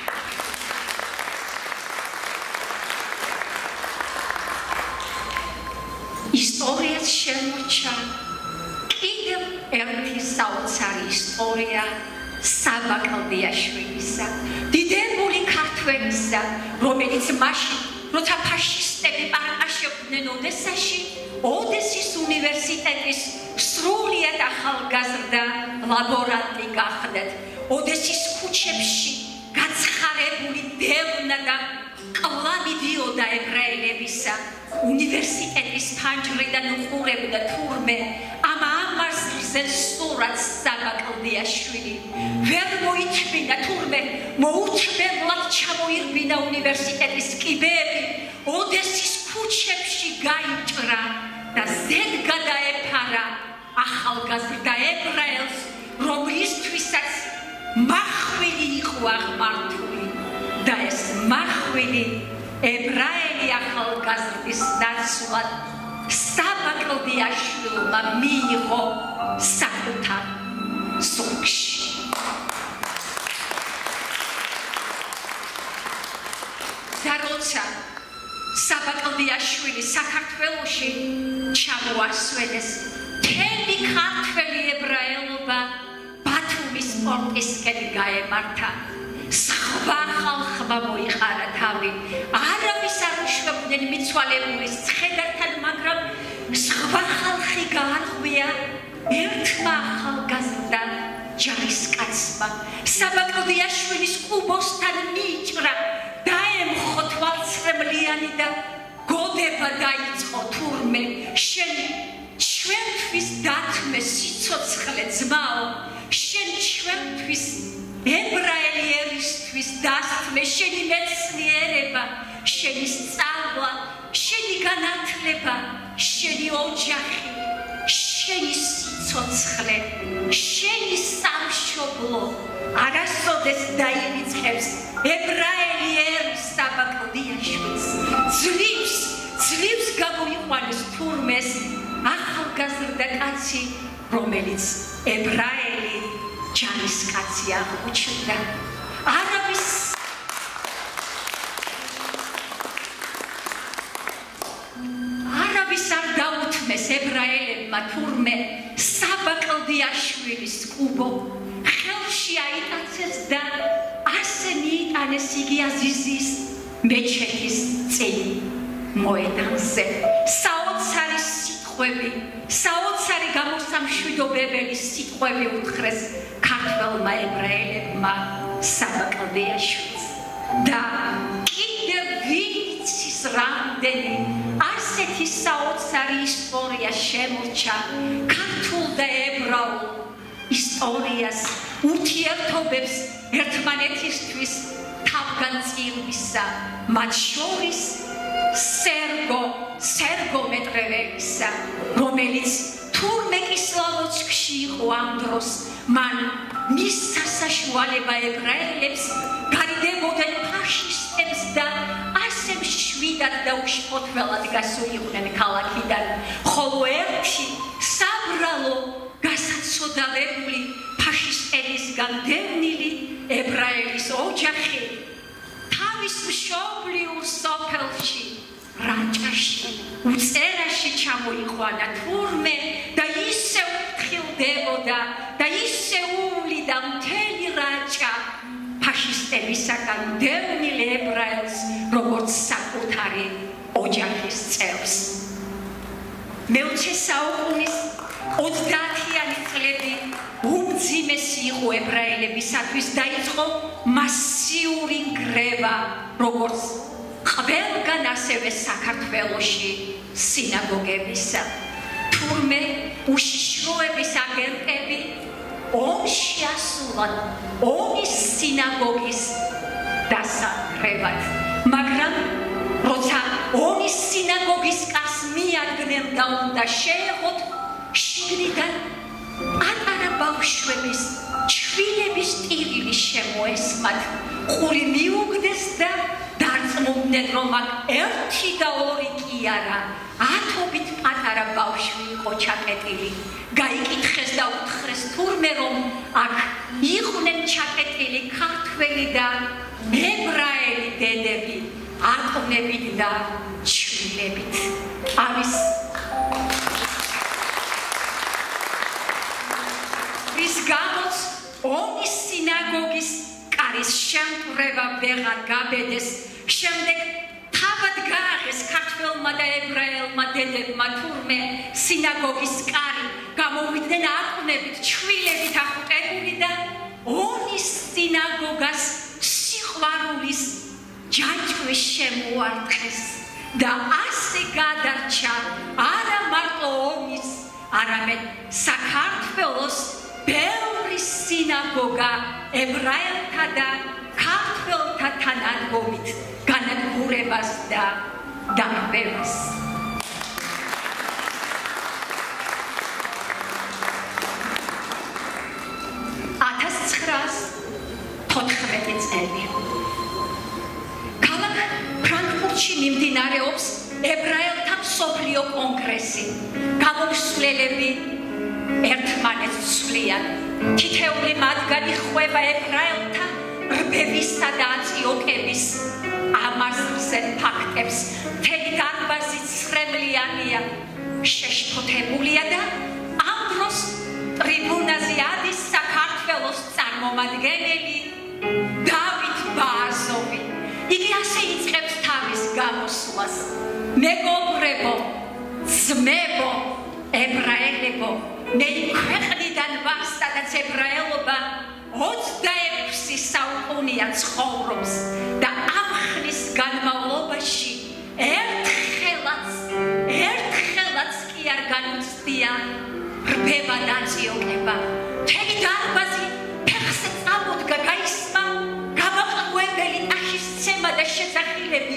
ისტორიას შემორჩა კიდევ ერთი საოცარი ისტორია საბა კლდიაშვილისა, დიდებული ქართველისა, რომელიც მაშინ, როცა ფაშისტები პარკაშობდნენ ოდესაში, ოდესის უნივერსიტეტის სრულიად ახალგაზრდა ლაბორანტი გახდათ. ოდესის ქუჩებში გაცხარებული დევნა და კვალი დიოდა ებრაელებისა. უნივერსიტეტის ფანჯრიდან უყურებდა თურმე ამ ამარსლზე სურათს საბა კლდიაშვილი. ვერ მოითმინა თურმე მოუთმენლად ჩამოირბინა უნივერსიტეტის კიბეები, ოდესის ქუჩებში გაიჭრა და ზედ გადაეფარა ახალგაზრდა ებრაელს, რომლისთვისაც მახვილი იყო აღმართული და ეს მახვილი ებრაელი ახალგაზრდის ნაცვლად საბა კლდიაშვილმა მიიღო საკუთარ ზურგში. და როცა საბა კლდიაშვილი საქართველოში ჩამოასვენეს, მთელი ქართველი ებრაელობა ბათუმის პორტისკენ გაემართა. სხვა ხალხმა მოიყარა თავი, არავის არ უშვებდნენ მიცვალებულის ცხედართან, მაგრამ სხვა ხალხი გაარღვია ერთმა ახალგაზრდა ჯარისკაცმა. საბა კლდიაშვილის კუბოსთან მიიჭრა, დაემხო თვალცრემლიანი და გოდება დაიწყო თურმე, შენ ჩვენთვის დათმე სიცოცხლე ძმაო, შენ ჩვენთვის ებრაელი ერისთვის დასთმე, შენი მეცნიერება, შენი სწავლა, შენი განათლება, შენი ოჯახი, შენი სიცოცხლე, შენი სამშობლო არასოდეს დაივიწყებს ებრაელი ერის საბა კლდიაშვილს. ძლივს გამოიყვანეს თურმეს ახალგაზრდა კაცი, რომელიც ებრაელი ჯარისკაცი აღმოჩნდა. არავის არ დაუთმეს ებრაელებმა თურმე საბა კლდიაშვილის კუბო. ხელში აიტაცეს და ასე მიიტანეს იგი აზიზის მეჩეთის წინ მოედანზე. საოცარი სიტყვები, საოცარი გამოსამშვიდობებელი სიტყვები უთხრეს ქართველმა ებრაელებმა საბა კლდიაშვილს. და კიდევ ვიცის რამდენი ასეთი საოცარი ისტორია შემორჩა ქართულ და ებრაულ ისტორიას, ურთიერთობებს ერთმანეთისთვის თავგანწირვისა, მათ შორის სერგო მეტრეველისა, რომელიც თურმე კისლავოცკში იყო ამ დროს. მან მის სასაშუალება ებრაელებს გარიდებოდნენ ფაშისტებს და ასე შვიდად და უშფოთველად გასულიყვნენ ქალაქიდან, ხოლო ერთი საბრალო გასაცოდავებული ფაშისტებისგან დევნილი ებრაელის ოჯახი თავის მშობლიურ სოფელში რაჭაში უწერაში ჩამოიყვანა თურმე და ისევ ფრთხილდებოდა და ისევ უვლიდა მთელი რაჭა ფაშისტებისაგან დევნილ ებრაელს როგორც საკუთარი ოჯახის წევს. მე-20 საუკუნის 30-იანი წლები უმძიმესი იყო ებრაელებისათვის, დაიწყო მასიური გრევა, როგორც ყველგან ასევე საქართველოში სინაგოგებისა. თურმე უშიშროების აგენტები ომში ასულან ომის სინაგოგის დასაკრებად, მაგრამ როცა ომის სინაგოგის კარს მიადგნენ და უნდა შეეღოთ, შიგნიდან პატარა ბავშვების ჩვილების ტირილი შემოესმათ, ყური მიუგდეს და დარწმუნდნენ, რომ აქ ერთი და ორი კი არა, ათობით პატარა ბავშვი იყო ჩაკეტილი. გაიკითხეს და უთხრეს თურმე, რომ აქ იყვნენ ჩაკეტილი ქართველი და ებრაელი დედები, ატონებით და ჩვილებით. ამის გამოც ომის სინაგოგის კარის შემკვრება ვეღარ გაბედეს. შემდეგ თავად გააღეს ქართველმა და ებრაელმა დედებმა თურმე სინაგოგის კარი, გამოვიდნენ ატონებით, ჩვილებით ახუტებული და ომის სინაგოგას სიყვარულის ჯაჭვი შემოარტყეს და ასე გადარჩა არა მარტო ომის, არამედ საქართველოს ბევრი სინაგოგა ებრაელთა და ქართველთა თანადგომით განადგურებას და დარბევას. 1914 წელი ქალაქ ფრანკფურტში მიმდინარეობს ებრაელთა მსოფლიო კონგრესი. გამომსვლელები ერთმანეთს ცვლიან. თითეული მათგანი ხვება ებრაელთა რბებისა და აწიოკების ამასზე ფაქტებს. მთელი დარბაზი ცრემლიანია, შეშფოთებულია და ამ დროს ტრიბუნაზე ადის საქართველოს წარმომადგენელი დავით ბააზოვი. იგი ასე იწყებს თავის გამოსვლას: მეგობრებო, ძმებო, ებრაელებო, მე ქვეყნიდან ვარ, სადაც ებრაელობა 26 საუკუნეა ცხოვრობს და ამ ხნის განმავლობაში ერთხელაც კი არ განუცდია რბება და აწიოკება. მთელი დარბაზი ფეხზე წამოდგა, გაისმა გამაყრუებელი ტაშისცემა და შეძახილები.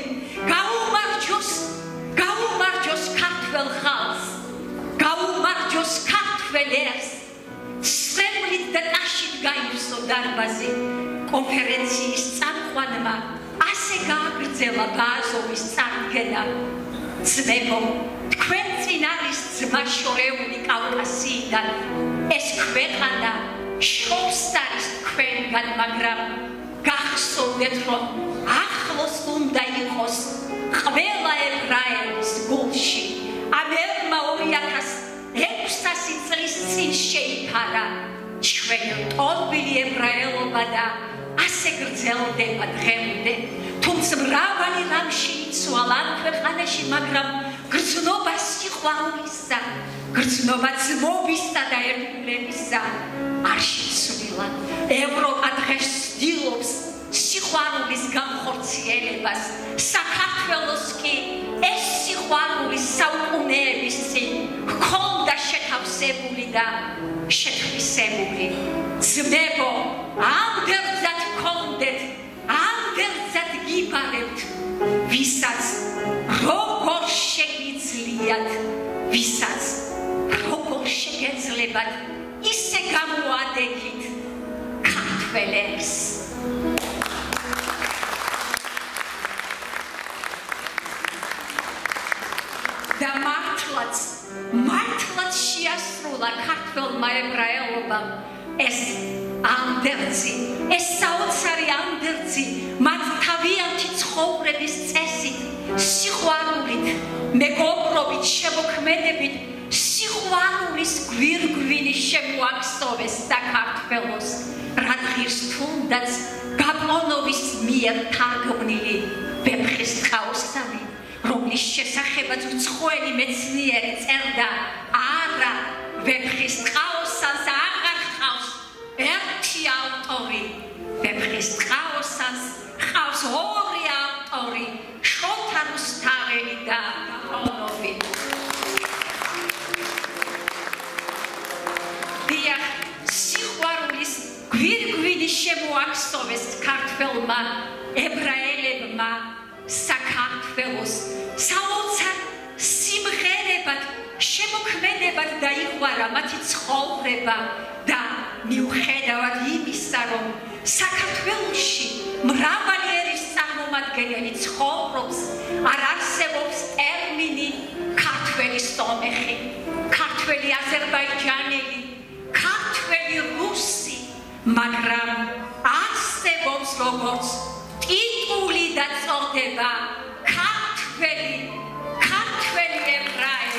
გაუმარჯოს ქართველ ხალხს, გაუმარჯოს ქართველ ერს. სრემლით და ტაშით გაივსო დარბაზი. კონფერენციის წამყვანმა ასე გააგრძელა ბააზოვის წარდგენა: ძმებო, თქვენ წინ არის ძმა შორეული კავკასიიდან. ეს ქვეყანა შორს არის თქვენგან, მაგრამ გახსოვდეთ, რომ ახლოს უნდა იყოს ყველა ებრაელის გულში. ამ ერმა 2600 წლის წინ შეიფარა ჩვენი ტოლბილი ებრაელობა და ასე გრძელდება დღემდე. თუმცა მრავალი რამ შეიცვალა ამ ქვეყანაში, მაგრამ გრძნობა სიყვარულისა, გრძნობა ძმობისა და ერთგულებისა არ შეცვლილა. ევროპა დღეს ცდილობს სიყვარულის განხორციელებას. საქართველოს კი ეს სიყვარული საუკუნეების წინ ჰქონდა შეთავსებული და შეთვისებული. ძმებო, ამდენად გქონდეთ, ამდენად გიბარებთ, ვისაც როგორ შეგიძლიათ, ვისაც როგორ შეგეძლებათ, ისე გამოადეკით ქართველებს. ეს ანდერძი, ეს საოცარი ანდერძი მათ თავიანთი ცხოვრების წესით, სიყვარულით, მეგობრობით, შემოქმედებით, სიყვარულის გვირგვინი შემოაქსოვეს საქართველოს, რაც ღირს თუნდაც გაპონოვის მიერ თარგმნილი ვეფხისტყაოსანი, რომლის შესახებაც უცხოელი მეცნიერი წერდა, არა, ვეფხისტყაოსანს აღარ ჰყავს ერთი ავტორი, ვეფხისტყაოსანს ჰყავს ორი ავტორი, შოთა რუსთაველი და გაპონოვი. დიახ, სიყვარულის გვირგვინი შემოაქსოვეს ქართველმა ებრაელებმა საქართველოს საოცარ სიმღერებად, შემოქმედებად დაიღვარა მათი ცხოვრება და მიუხედავად იმისა, რომ საქართველოში მრავალი ერის წარმომადგენელი ცხოვრობს, არ არსებობს ტერმინი ქართველი სომეხი, ქართველი აზერბაიჯანელი, ქართველი რუსი, მაგრამ არსებობს როგორც ტიტული და წოდება ქართველი ებრაელი.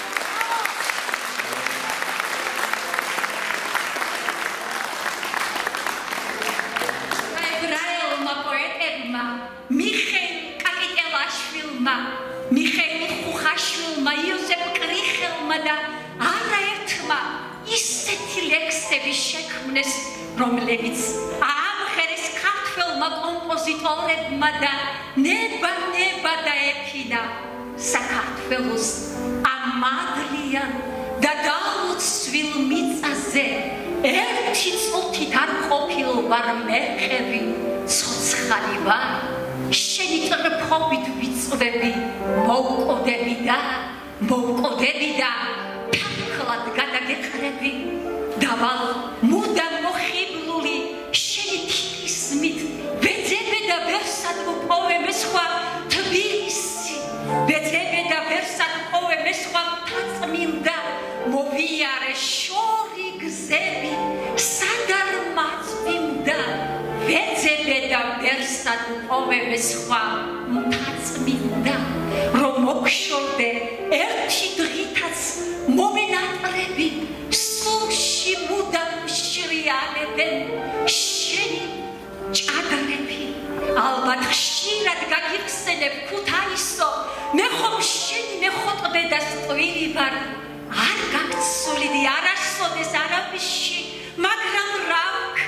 ებრაელმა პოეტებმა მიხეილ კაკიტელაშვილმა, მიხეილ ხუხაშვილმა, იოზეფ კრიხელმა და არაერთმა ისეთი ლექსები შექმნეს, რომლებიც აამხერეს ქართველმა კომპოზიტორებმა და ნება დაეფინა საქართველოს ამ მადლიან და დაუცვილ მიწაზე ერთი წუთით არ ყოფილვარ მერყევი, ცოცხალი ვარ, შენი ტრფობით ვიწვევი, მოვკვდები და თახლად გადაგეყრები, დავალ მუდამ მოხიბლული შენი თითისმით ვეძებე და ვერსად ვუპოვე სხვა თბილისი, ვეძებე და ვერსად ვუპოვე სხვა მთაწმინდა, მოვიარე შორი გზები, სადარ მაწმინდა, ვეძებე და ვერსად ვუპოვე სხვა მთაწმინდა, რომ მოგშორდე ერთი დღითაც მომენატრები, სულში მუდამ შრიანებენ შენი ჭადრები, ალბათ ხშირად გაგიხსენებ ქუთაისო, მე ხომ შენი მეხოტბე და სწვილი ვარ, არ გაგცვლიდი არასოდეს არავისში, მაგრამ რა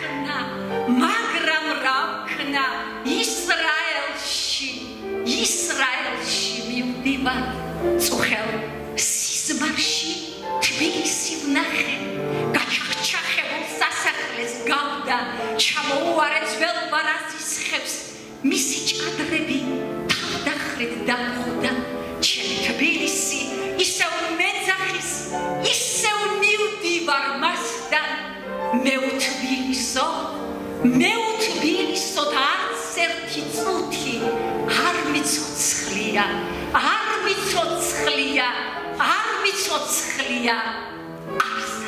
ვქნა, ისრაელში მივდივარ, წუხელ სიზმარში თბილისი ვნახე, გაჩახჩახებულ სასახლეს გავდა, ჩამოუარე ძველ ვარაზის ხევს, მისი ჭადრები თავდახრით დამხვდა, ჩემი თბილისი ისევ მეძახის, ისევ მივდივარ მასთან, მე უთბილისო და არც ერთი წუთი არ მიცოცხლია არსად.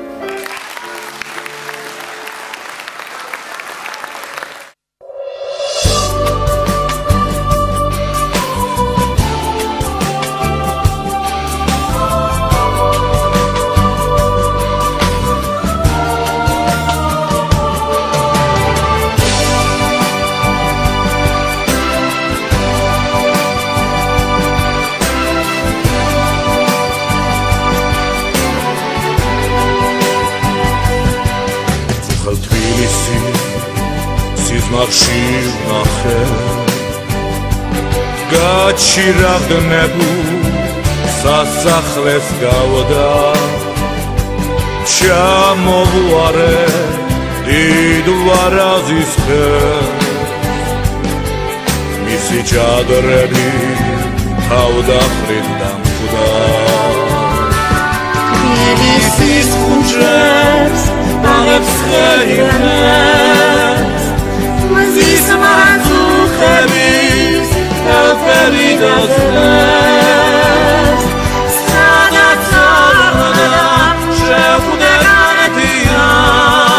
სიზმარში ვნახე გაჩირაღდებულ სასახლეს გავდა, ჩამოვუარე დიდ ვარაზის ხევს, მისი ჭადრები თავდახრით დამხვდა, თბილისის ქუჩებს აღებს ხეივნებს, მზის მანძუხების ელფერი გასცეს, სადაც არდა შეხვდე განთია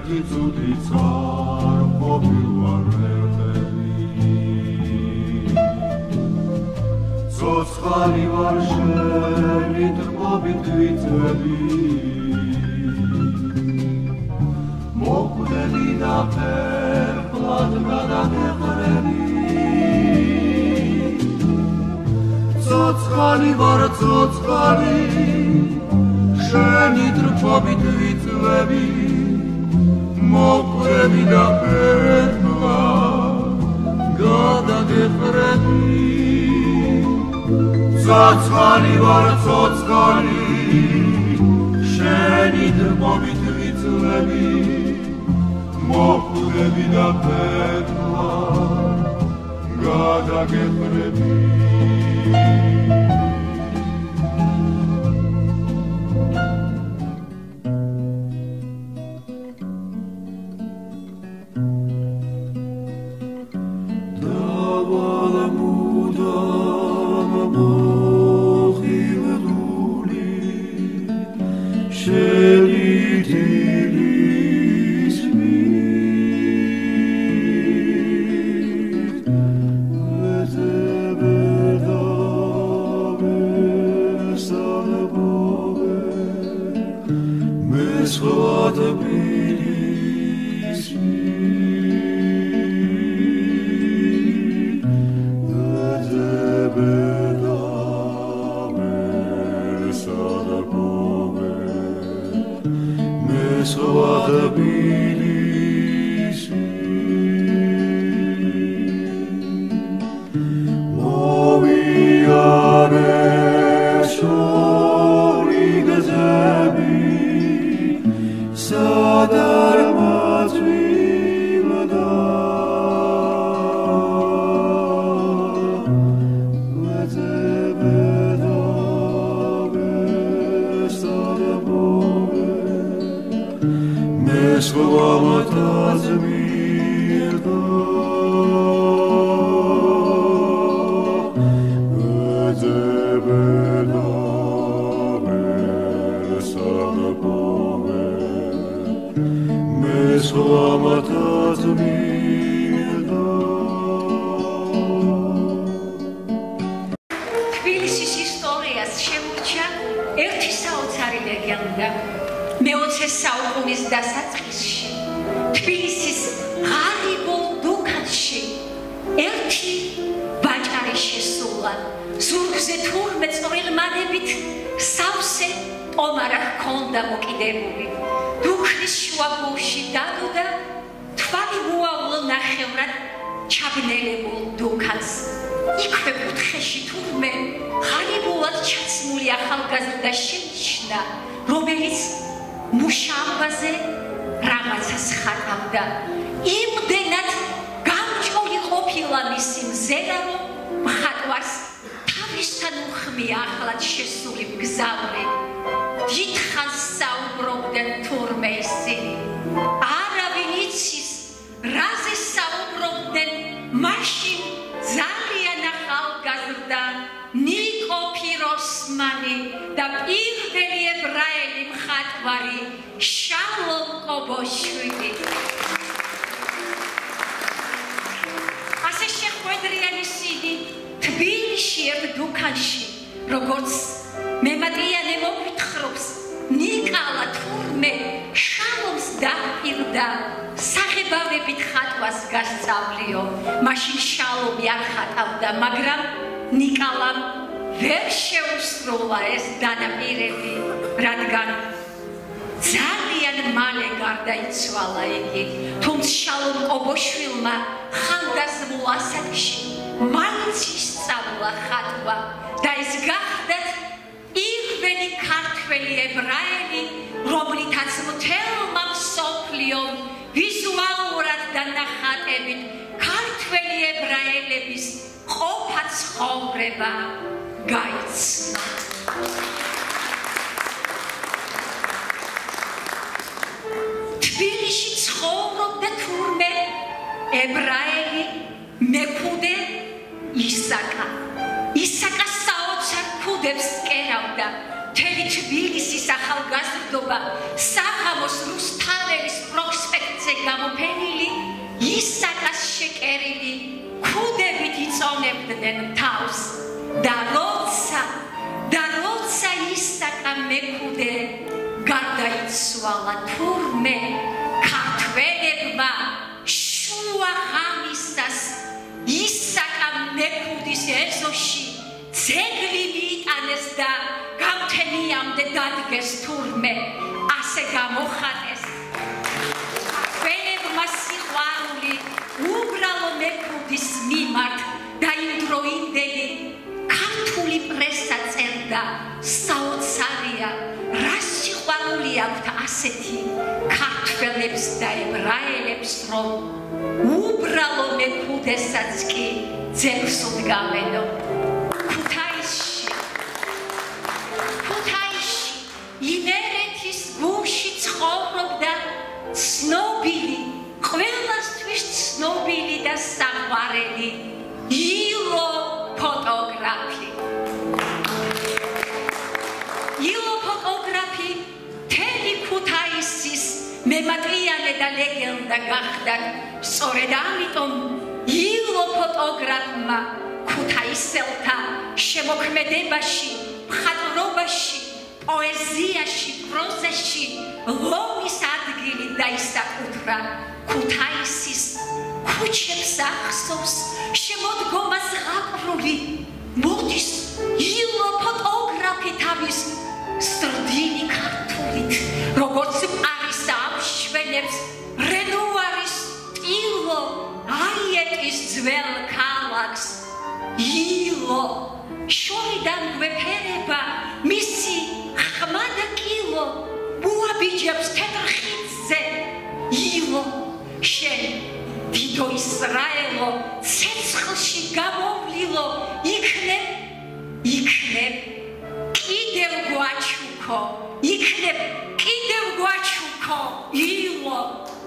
ერთი წუთიც არ ყოფილვარ ერთელი ცოცხალი ვარ შენი ტრპობით ვიწვევი მოკვდები და ფერფლად გადაგეყრები ცოცხალი ვარ ცოცხალი შენი ტრფობით ვიწვევი მოკვდები და ფერფლად გადაგეყრები ცოცხალი ვარ ცოცხალი შენი ტრფობით ვიწვევი მოკვდები და ფერფლად გადაგეყრები თბილისის ისტორიას შემორჩა ერთი საოცარი ლეგენდა. მე-20 საუკუნის დასაწყისში თბილისის ღარიბულ დუქანში ერთი ბაჭარი შესულა. ზურგზე თურმე წვრილმანებით სავსე ტომარა ჰქონდა მოკიდებული. დუქნის შუაგულში დადოდა თვალი მოავლო ნახევრად ჩაბნელებულ დუქანს. იქვე კუთხეში თურმე ღარიბულად ჩაცმული ახალგაზრდა შეიჩნა, რომელიც მუშაობაზე რაღაცას ხატავდა. იმდენად გამჭოლი ყოფილა მისი მზედა, რომ მხატვარს თავისთან უხმია ახლად შესული მგზავრი. დიდხანს საუბრობდნენ თურმე ისინი. არავინ იცის, რაზე საუბრობდნენ მაშინ ძალიან ახალგაზრდა ნიკო ფიროსმანი და პირველი ებრაელი მხატვარი შალომ კობოშვილი. ასე შეხვედრიან ისინი თბილისში ერთ დუქანში, როგორც მემატიანე მოგვითხრობს, ნიკალა თურმე შალომს დაპირდა საღებავებით ხატვას გასწავლიო. მაშინ შალომი არ ხატავდა, მაგრამ ნიკალამ ვერ შეუსრულა ეს დანაპირები, რადგან ძალიან მალე გარდაიცვალა იგი. თუმცა შალომ კობოშვილმა ხანდაზმულ ასაკში მაინც ისწავლა ხატვა და ეს გახდათ პირველი ქართველი ებრაელი, რომლითაც მთელმა მსოფლიომ ვიზუალურად და ნახატებით ქართველი ებრაელების ყოფა ცხოვრება გაიცნო. თბილისში ცხოვრობდა თურმე ებრაელი მეკუდე ისაკა. ისაკა საოცარ ქუდებს კერავდა. მთელი თბილისის ახალგაზრდობა საღამოს რუსთაველის პროსპექტ ისაკას შეკერილი ქუდებით იწონებდნენ თავს და როცა ისაკა მეკუდე გარდაიცვალა თურმე ქართველებმა შუა ღამისას ისაკა მეკუდის ეზოში ძეგლი მიიტანეს და გამთენიამდე დადგეს თურმე ასე გამოხატეს ქართველებმა სიყვარული უბრალო მეკუდის მიმართ და იმდროინდელი ქართული პრესა წერდა საოცარია რა სიყვარული აქვთ ასეთი ქართველებს და ებრაელებს რომ უბრალო მეკუდესაც კი ძეგლს უდგამენო ქუთაისში იმერეთის გულში ცხოვრობდა ცნობილი ყველასთვის ცნობილი და საყვარელი ილო ფოტოგრაფი თელი ქუთაისის მემატიანე და ლეგენდა გახდა სწორედ ამიტომ ილო ფოტოგრაფმა ქუთაისელთა შემოქმედებაში მხატვრობაში პოეზიაში პროზაში ლომის ადგილი დაისაკუთრა ქუთაისის ქუჩებს ახსოვს შემოდგომა ზღაპრული მოდის ილო ფოტოგრაფი თავის სტრდილი ქართულით როგორც არის ამშვენებს რენუარის ტილო აიეტის ძველ ქალაქს ილო შორიდან გვეფერება მისი ხმა და კილო მოაბიჯებს თეთრ ხიდზე ილო შენ დიდო ისრაელო ცეცხლში გამოვლილო იქნებ კიდევ გვაჩუქო ილო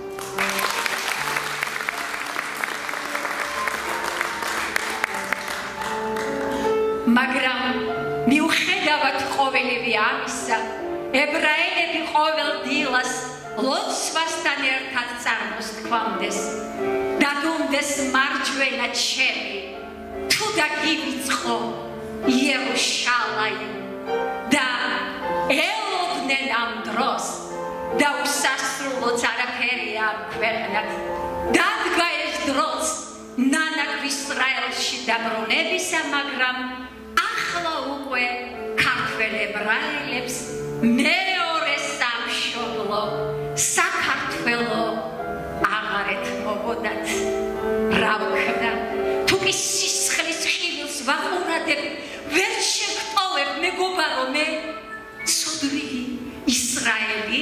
მაგრამ მიუხედავად ყოველივე ამისა ებრაელები ყოველ დილას ლოცვასთან ერთად წარმოს თქვამდეს და დუმდეს მარჯვენა ჩემი თუ დაგივიწყო იერუშალაიმ და ელოდნენ ამ დროს და უსასრულოც არაფერია ამ ქვეყნად დადგა ეს დროს ნანაკ ისრაელში დაბრუნებისა მაგრამ ახლა უკვე ქართველ ებრაელებს მეორე სამშობლო საქართველო აღარ ეთმობოდათ რა ვქნა თუ კი სისხლის ხილს ვაყურადებ ვერ შეგტოვებ მეგობარო მე ცოდვილი ისრაელი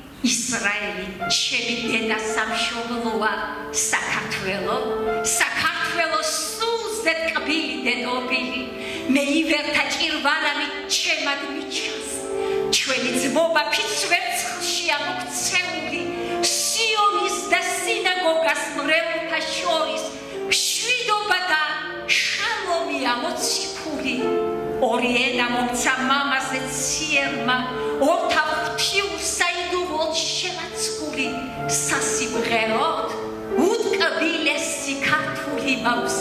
ჩემი დედა სამშობლოა საქართველო სულზე ტკბილი დედობილი მე ივერთა ჭირვარავით ჩემად მიჩანს ჩვენი ძმობა ფიცვერცხლშია მოქცეული სიონის და სინაგოგას მრევლთა შორის მშვიდობა და შალომია მოციქული ორი ენა მომცა მამაზე ციერმა ორთავ ღვთიურ საიდუმლოდ შემაცხული სასიმღეროდ უტკბილესი ქართული მაქვს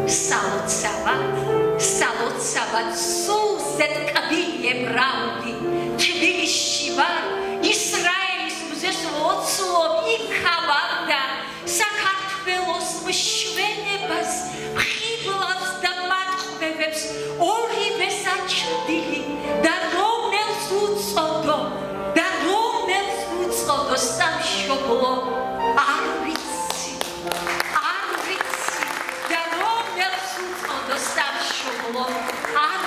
სალოცავად სულზე ტკბილი ებრაული თბილისში ვარ ისრაელის მზეს ლოცულობ იქავარ და საქართველოს მშვენებას მხიბლავს და მატყუებებს ორივე საჩრდილი და რომელს უწოდო სამშობლო არ ვიცი და რომელს უწოდო სამშობლო არ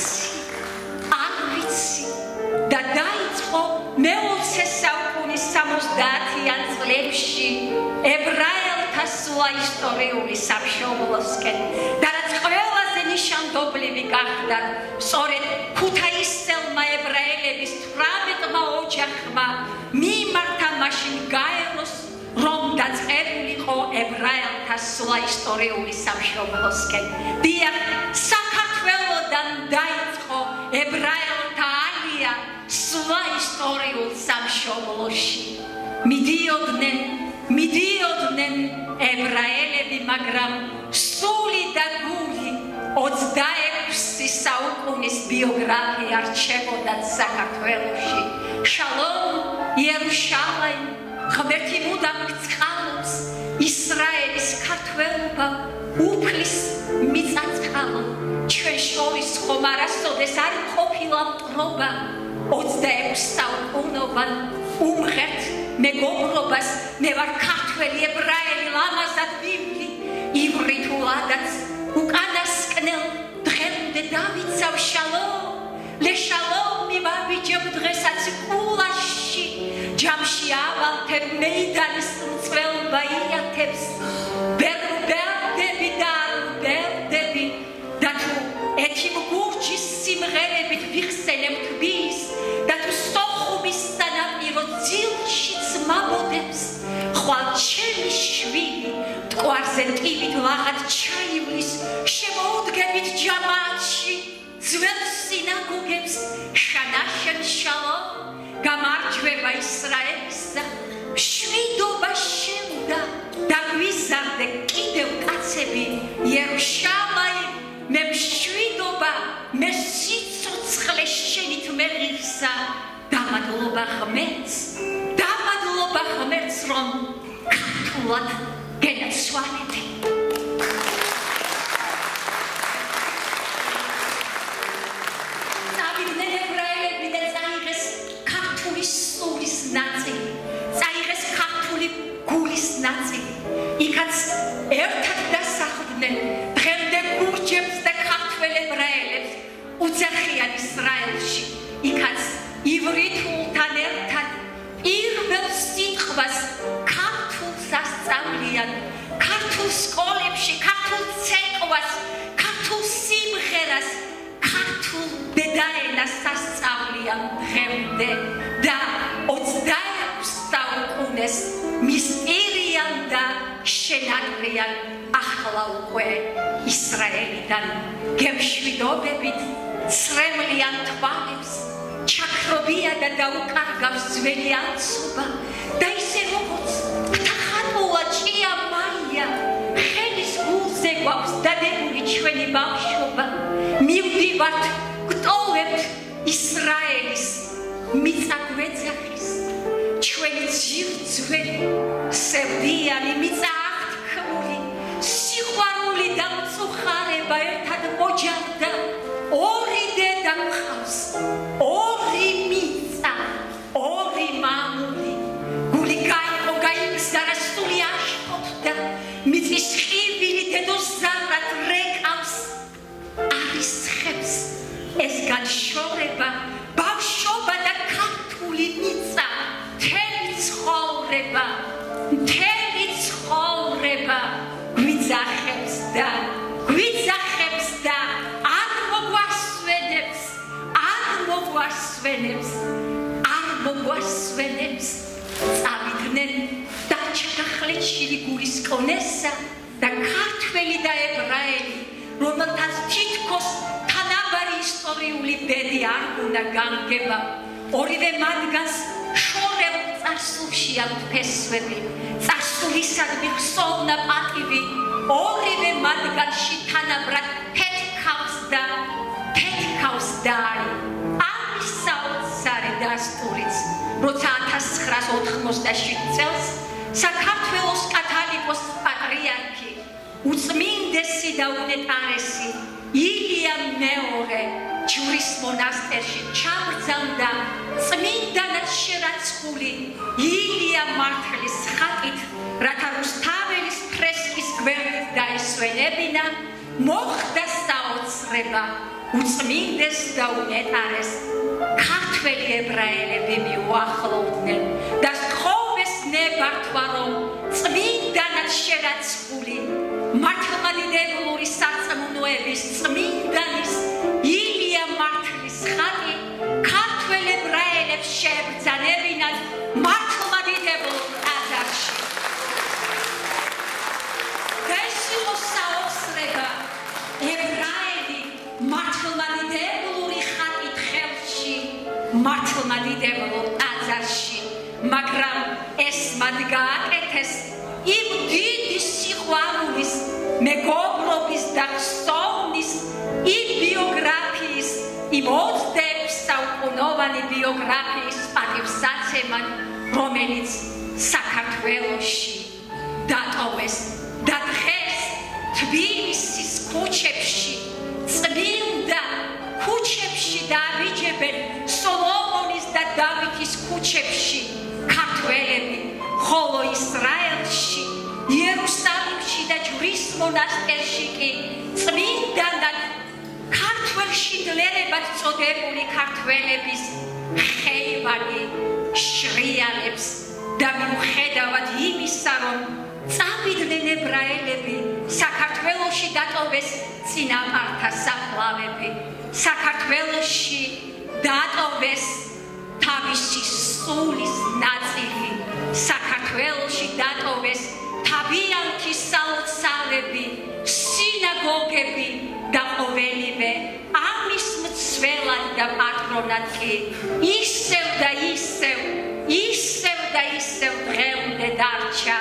ვიცი და დაიწყო მეოცე საუკუნის 70-იან წლებში ებრაელთა სულა ისტორიული სამშობლოსკენ და რაც ყველაზე ნიშანდობლივი გახდა სწორედ ქუთაისელმა ებრაელების 18-მა ოჯახმა მიმართა მაშინ გაეროს რომ დაწყებულიყო ებრაელთა სულა ისტორიული სამშობლოსკენ დიახ საქართველოდან დაიწყო ებრაელთა ალია სულა ისტორიულ სამშობლოში მიდიოდნენ ებრაელები მაგრამ სული და გული 26 საუკუნის ბიოგრაფია რჩებოდა საქართველოში. შალომ იერუშალაიმ, ღმერთი მუდამ გწყალობს ისრაელის ქართველობა უფლის მიწაწყალო. ჩვენ შორის ხომ არასოდეს არ ყოფილა მტრობა 26 საუკუნოვან უმღერთ მეგობრობას მე ვარ ქართველი ებრაელი ლამაზად ვივლი ივრითულადაც უკანასკნელ დღემდე დავიცავ შალომ ლეშალომ მივაბიჯებ დღესაც კულაში ჯამში ავალთებ მეიდანის მწველობა იათებს ბერდები და ბერდები და თუ ეთიმ გურჯის სიმღერებით ვიხსენებ თბილისს და თუ სოხუმის სანაპირო ძილშიც მაბოდებს ხვალ ჩემი შვილი მტკვარზე ტივით ლაღად ჩაივლის შემოუდგებით ჯამაათში ძველ სინაგოგებს შანაშენ შალომ გამარჯვება ისრაელისა მშვიდობა შევდა და გვიზარდე კიდევ კაცები იერუშალაიმ მე მშვიდობა მე სიცოცხლე შენით მეღირსა დამადლობა ღმერთს რომ ქართულად გენაცვალები წავიდნენ ებრაელები და წაიღეს ქართული სულის ნაწილი წაიღეს ქართული გულის ნაწილი იქაც ერთად დასახლდნენ დღემდე გურჯებს და ქართველ ებრაელებს უძახიან ისრაელში იქაც ივრითულთან ერთად პირველ სიტყვას ქართულს ასწავლიან ქართულ სკოლებში ქართულ ცეკვას ქართულ სიმღერას ქართულ დედაენას ასწავლიან დღემდე და 26 საუკუნეს მისტირიან და შენატრიან ახლა უკვე ისრაელიდან გემშვიდობებით ცრემლიან თვალებს ჩაქრობია და დაუკარგავს ძველი აცობა და ისე როგორც ფთახატულა ჭია მაია ხელის გულზე გვაქვს დადებული ჩვენი ბავშვობა მივდივართ გვტოვებთ ისრაელის მიწა გვეძახის ჩვენი ძირძველი სევდიანი მიწა აღთქმული სიყვარული და მწუხარება ერთად მოჯარდა ორი დედა მყავს ორი მიწა ორი მამული გული გაიყო გაიგზარა სული აშფოთდა მიწის ხივილი დედოს ზარად რეკავს არისხებს ეს განშორება ბავშვობა და ქართული მიწა მთელი ცხოვრება გვიძახებს და არ მოგვასვენებს წავიდნენ დაჩახლეჩილი გულის კონესა და ქართველი და ებრაელი რომელთაც თითქოს თანაბარი ისტორიული ბედი არ უნდა განგება ორივე მათგანს შორეულ წარსულში აქვთ ფესვები წარსულისადმი ხსოვნა პატივი ორივე მათგანში თანაბრად ფეთქავს და არის საოცარი დასტურიც როცა 1987 წელს საქართველოს კათალიკოს პატრიარქი უწმინდესი და უნეტარესი ილია მეორე ჯვრის მონასტერში ჩამბრძანდა წმინდანად შერაცხული ილია მართლის ხატით რათა რუსთაველის ფრესკის გვერდით დაესვენებინა მოხდა საოცრება უწმინდეს და უნეტარეს ქართველი ებრაელები მიუახლოვდნენ და სთხოვეს ნებართვა რომ წმინდანად შერაცხული მართლმადიდებლური სარწმუნოების წმინდანის ილია მართლის ხატი ქართველ ებრაელებს შეებრძანებინათ მართლმადიდებლურ ტაძარში. ეს იყო საოცრება ებრაელი მართლმადიდებლური ხატით ხელში მართლმადიდებლურ ტაძარში მაგრამ ეს მათ გააკეთეს იმ დიდი სიყვარულის გახსოვნის იმ ბიოგრაფიის, იმ 20 საუკუნოვანი ბიოგრაფიის პატივსაცემად, რომელიც საქართველოში დატოვეს და დღეს თბილისის ქუჩებში, წმინდა ქუჩებში დააბიჯებენ სოლომონის და დავითის ქუჩებში ქართველები, ხოლო ისრაელში, იერუსალიმში და ჯვრის მონასტერში კი წმინდანად ქართველში დლერებად წოდებული ქართველების ხეივანი შრიალებს და მიუხედავად იმისა, რომ წავიდნენ ებრაელები, საქართველოში დატოვეს წინაპართა საფლავები, საქართველოში დატოვეს თავისი სულის ნაწილი, საქართველოში დატოვეს თავიანთი სალოცავები, სინაგოგები და ყოველივე ამის მცველად და პატრონად კი ისევ და ისევ დღემდე დარჩა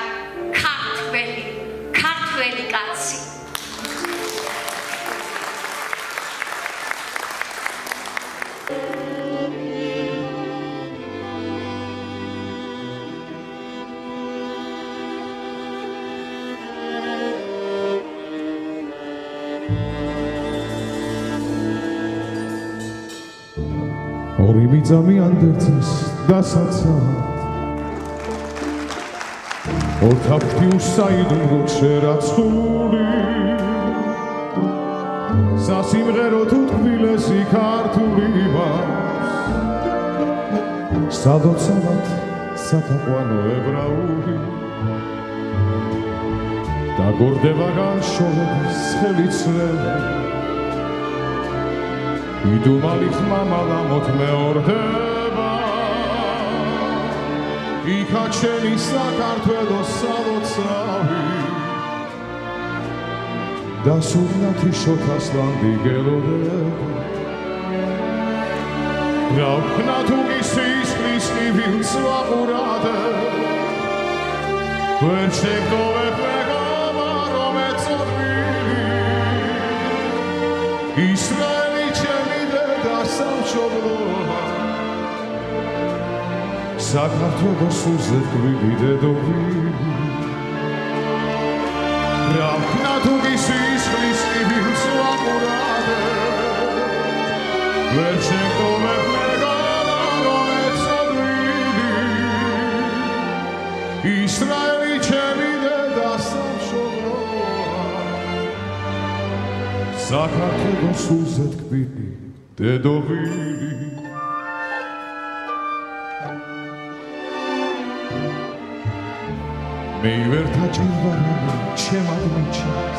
ქართველი კაცი. ორი მიწამი ანდერძეს დასაცავად ორთაფთი უსაიდუმლოდ შერაცხული სასიმღერო თუ თბილისი ქართული მაქვს სადოცავად სათაყვანო ებრაული დაგორდება განშორების ხელიცლები იდუმალი ხმამალა მოთმეორდება იქა ჩემი საქართველოს სალოცავი და სურნათი შოთასლანდი გელოდება რა ვქნა თუ გისისხლის ნივილს ვაყურადე ვერ შეგდოვებ მეგობა რომ ეწოდვილი ისრაელი ჩემი დედა სამშობლოა საქართველოს სულზე თქმი დედობილი რა ვქნა თუ გისისხლის ნივილს ვაყურადე ვერ შეგდოვებ მეგობა რომ ეწოდვილი ისრაელი ჩემი დედა სამშობლოა საქართველოს სულზე თქმი დედობილი მე ვერ დაჭირვარები ჩემად მიჩნევს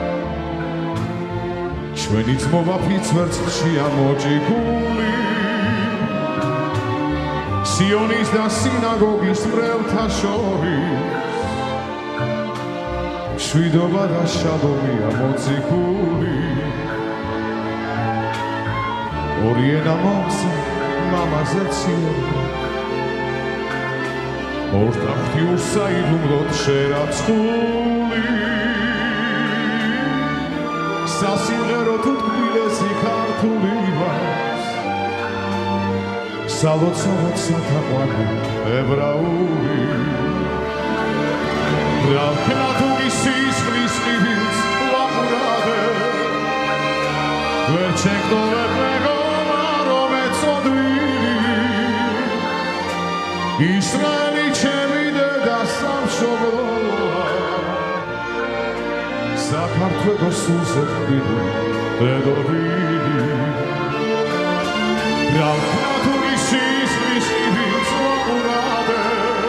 ჩვენი ძმობა ფიცვერცხლშია მოჭიქული სიონის და სინაგოგის მრევლთა შორის მშვიდობა და შადობია მოციქული ორი ენა მომცა მამაზე ციელი ორთაფთი უსაიდუმლოდ შერაცხული სასიმღერო თუ თბილისი ქართული მაქვს სალოცავად სათაყვანო ებრაული რა ვქნა თუ გისისხლის ნივილს ვაყურადე ვერ შეგდოვებ მეგობა რომ ეწოდვილი ისრაელი ჩემი დედა სამშობლოა საქართველოს სულზე თქმი დედობილი რა ვქნა თუ გისისხლის ნივილს ვაყურადე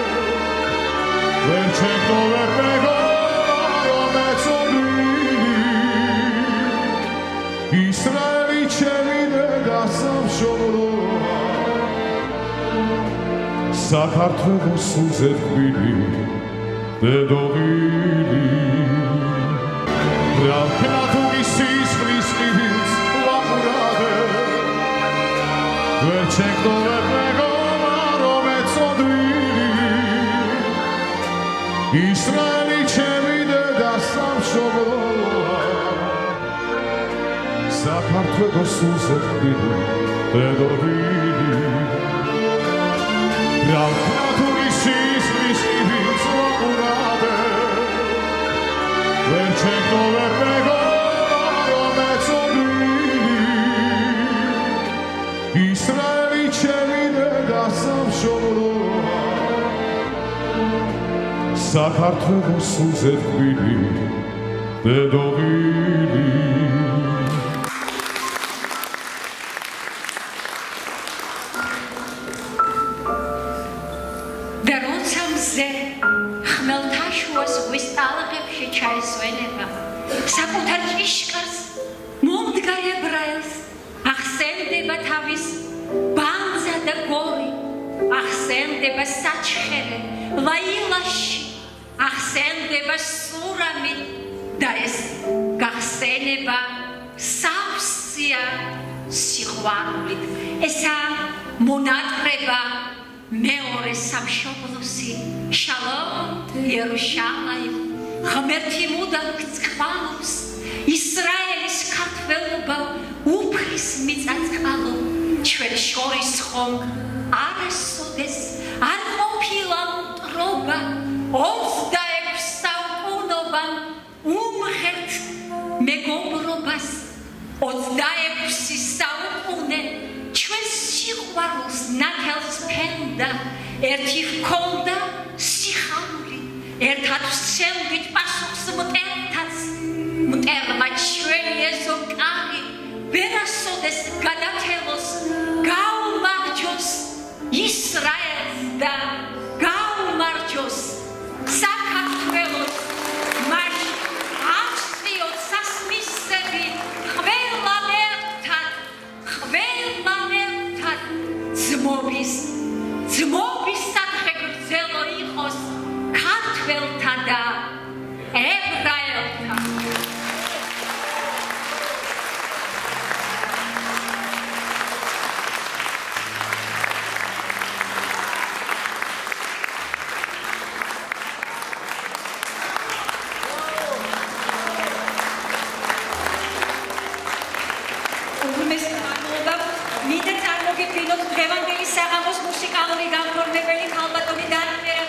ვერ შეგდოვებ მეგობა რომ ეწოდვილი ისრაელი ჩემი დედა სამშობლოა საქართველოს სულზე თქმი დედობილი რა ვქნა თუ გისისხლის ნივილს ვაყურადე ვერ შეგდოვებ მეგობა რომ ეწოდვილი ისრაელი ჩემი დედა სამშობლოა საქართველოს უზეთბილი დედობილი რავთნათური სისხლის ვინც ვაყურადე ვერ ჩემო ვერ მეგონა რომ ეწოდილი ისრაელი ჩემი დედა სამშობლოა საქართველოს უზეთბილი დედობილი და როცა მზე ხმელთაშუა ზღვის ტალღებში ჩაესვენება საკუთარ ჭიშკარს მომდგარ ებრაელს ახსენდება თავის ბანძა და გორი ახსენდება საჩხერე ლაილაში ახსენდება სურამი და ეს გახსენება სავსეა სიყვარულით ესა მონატრება მეორე სამშობლოსი შალომ იერუშალაიმ ღმერთი მუდამ გწყალობს ისრაელის ქართველობა უფლის მიწაწყალო ჩვენ შორის ხომ არასოდეს არ ყოფილა მტრობა 26 საუკუნოვან უმღერთ მეგობრობას 26 საუკუნე ჩვენ სიყვარულს ნათელს ფენდა ერთი ჰქონდა სიხარული ერთად ვსცემდით პასუხს მტერმა ჩვენი ეზო კარი ვერასოდეს გადათელოს გაუმარჯოს ისრაელს და გაუმარჯოს საქართველოს მას აცდიოთ სასმისები ყველამ ერთად ძმობის საფრთხე იყოს ქართველთა და ებრაელთა მოვიდა წარმოგიდგინოთ დღევანდელი საღამოს მუსიკალური განხორციელებელი ქალბატონი დანიელა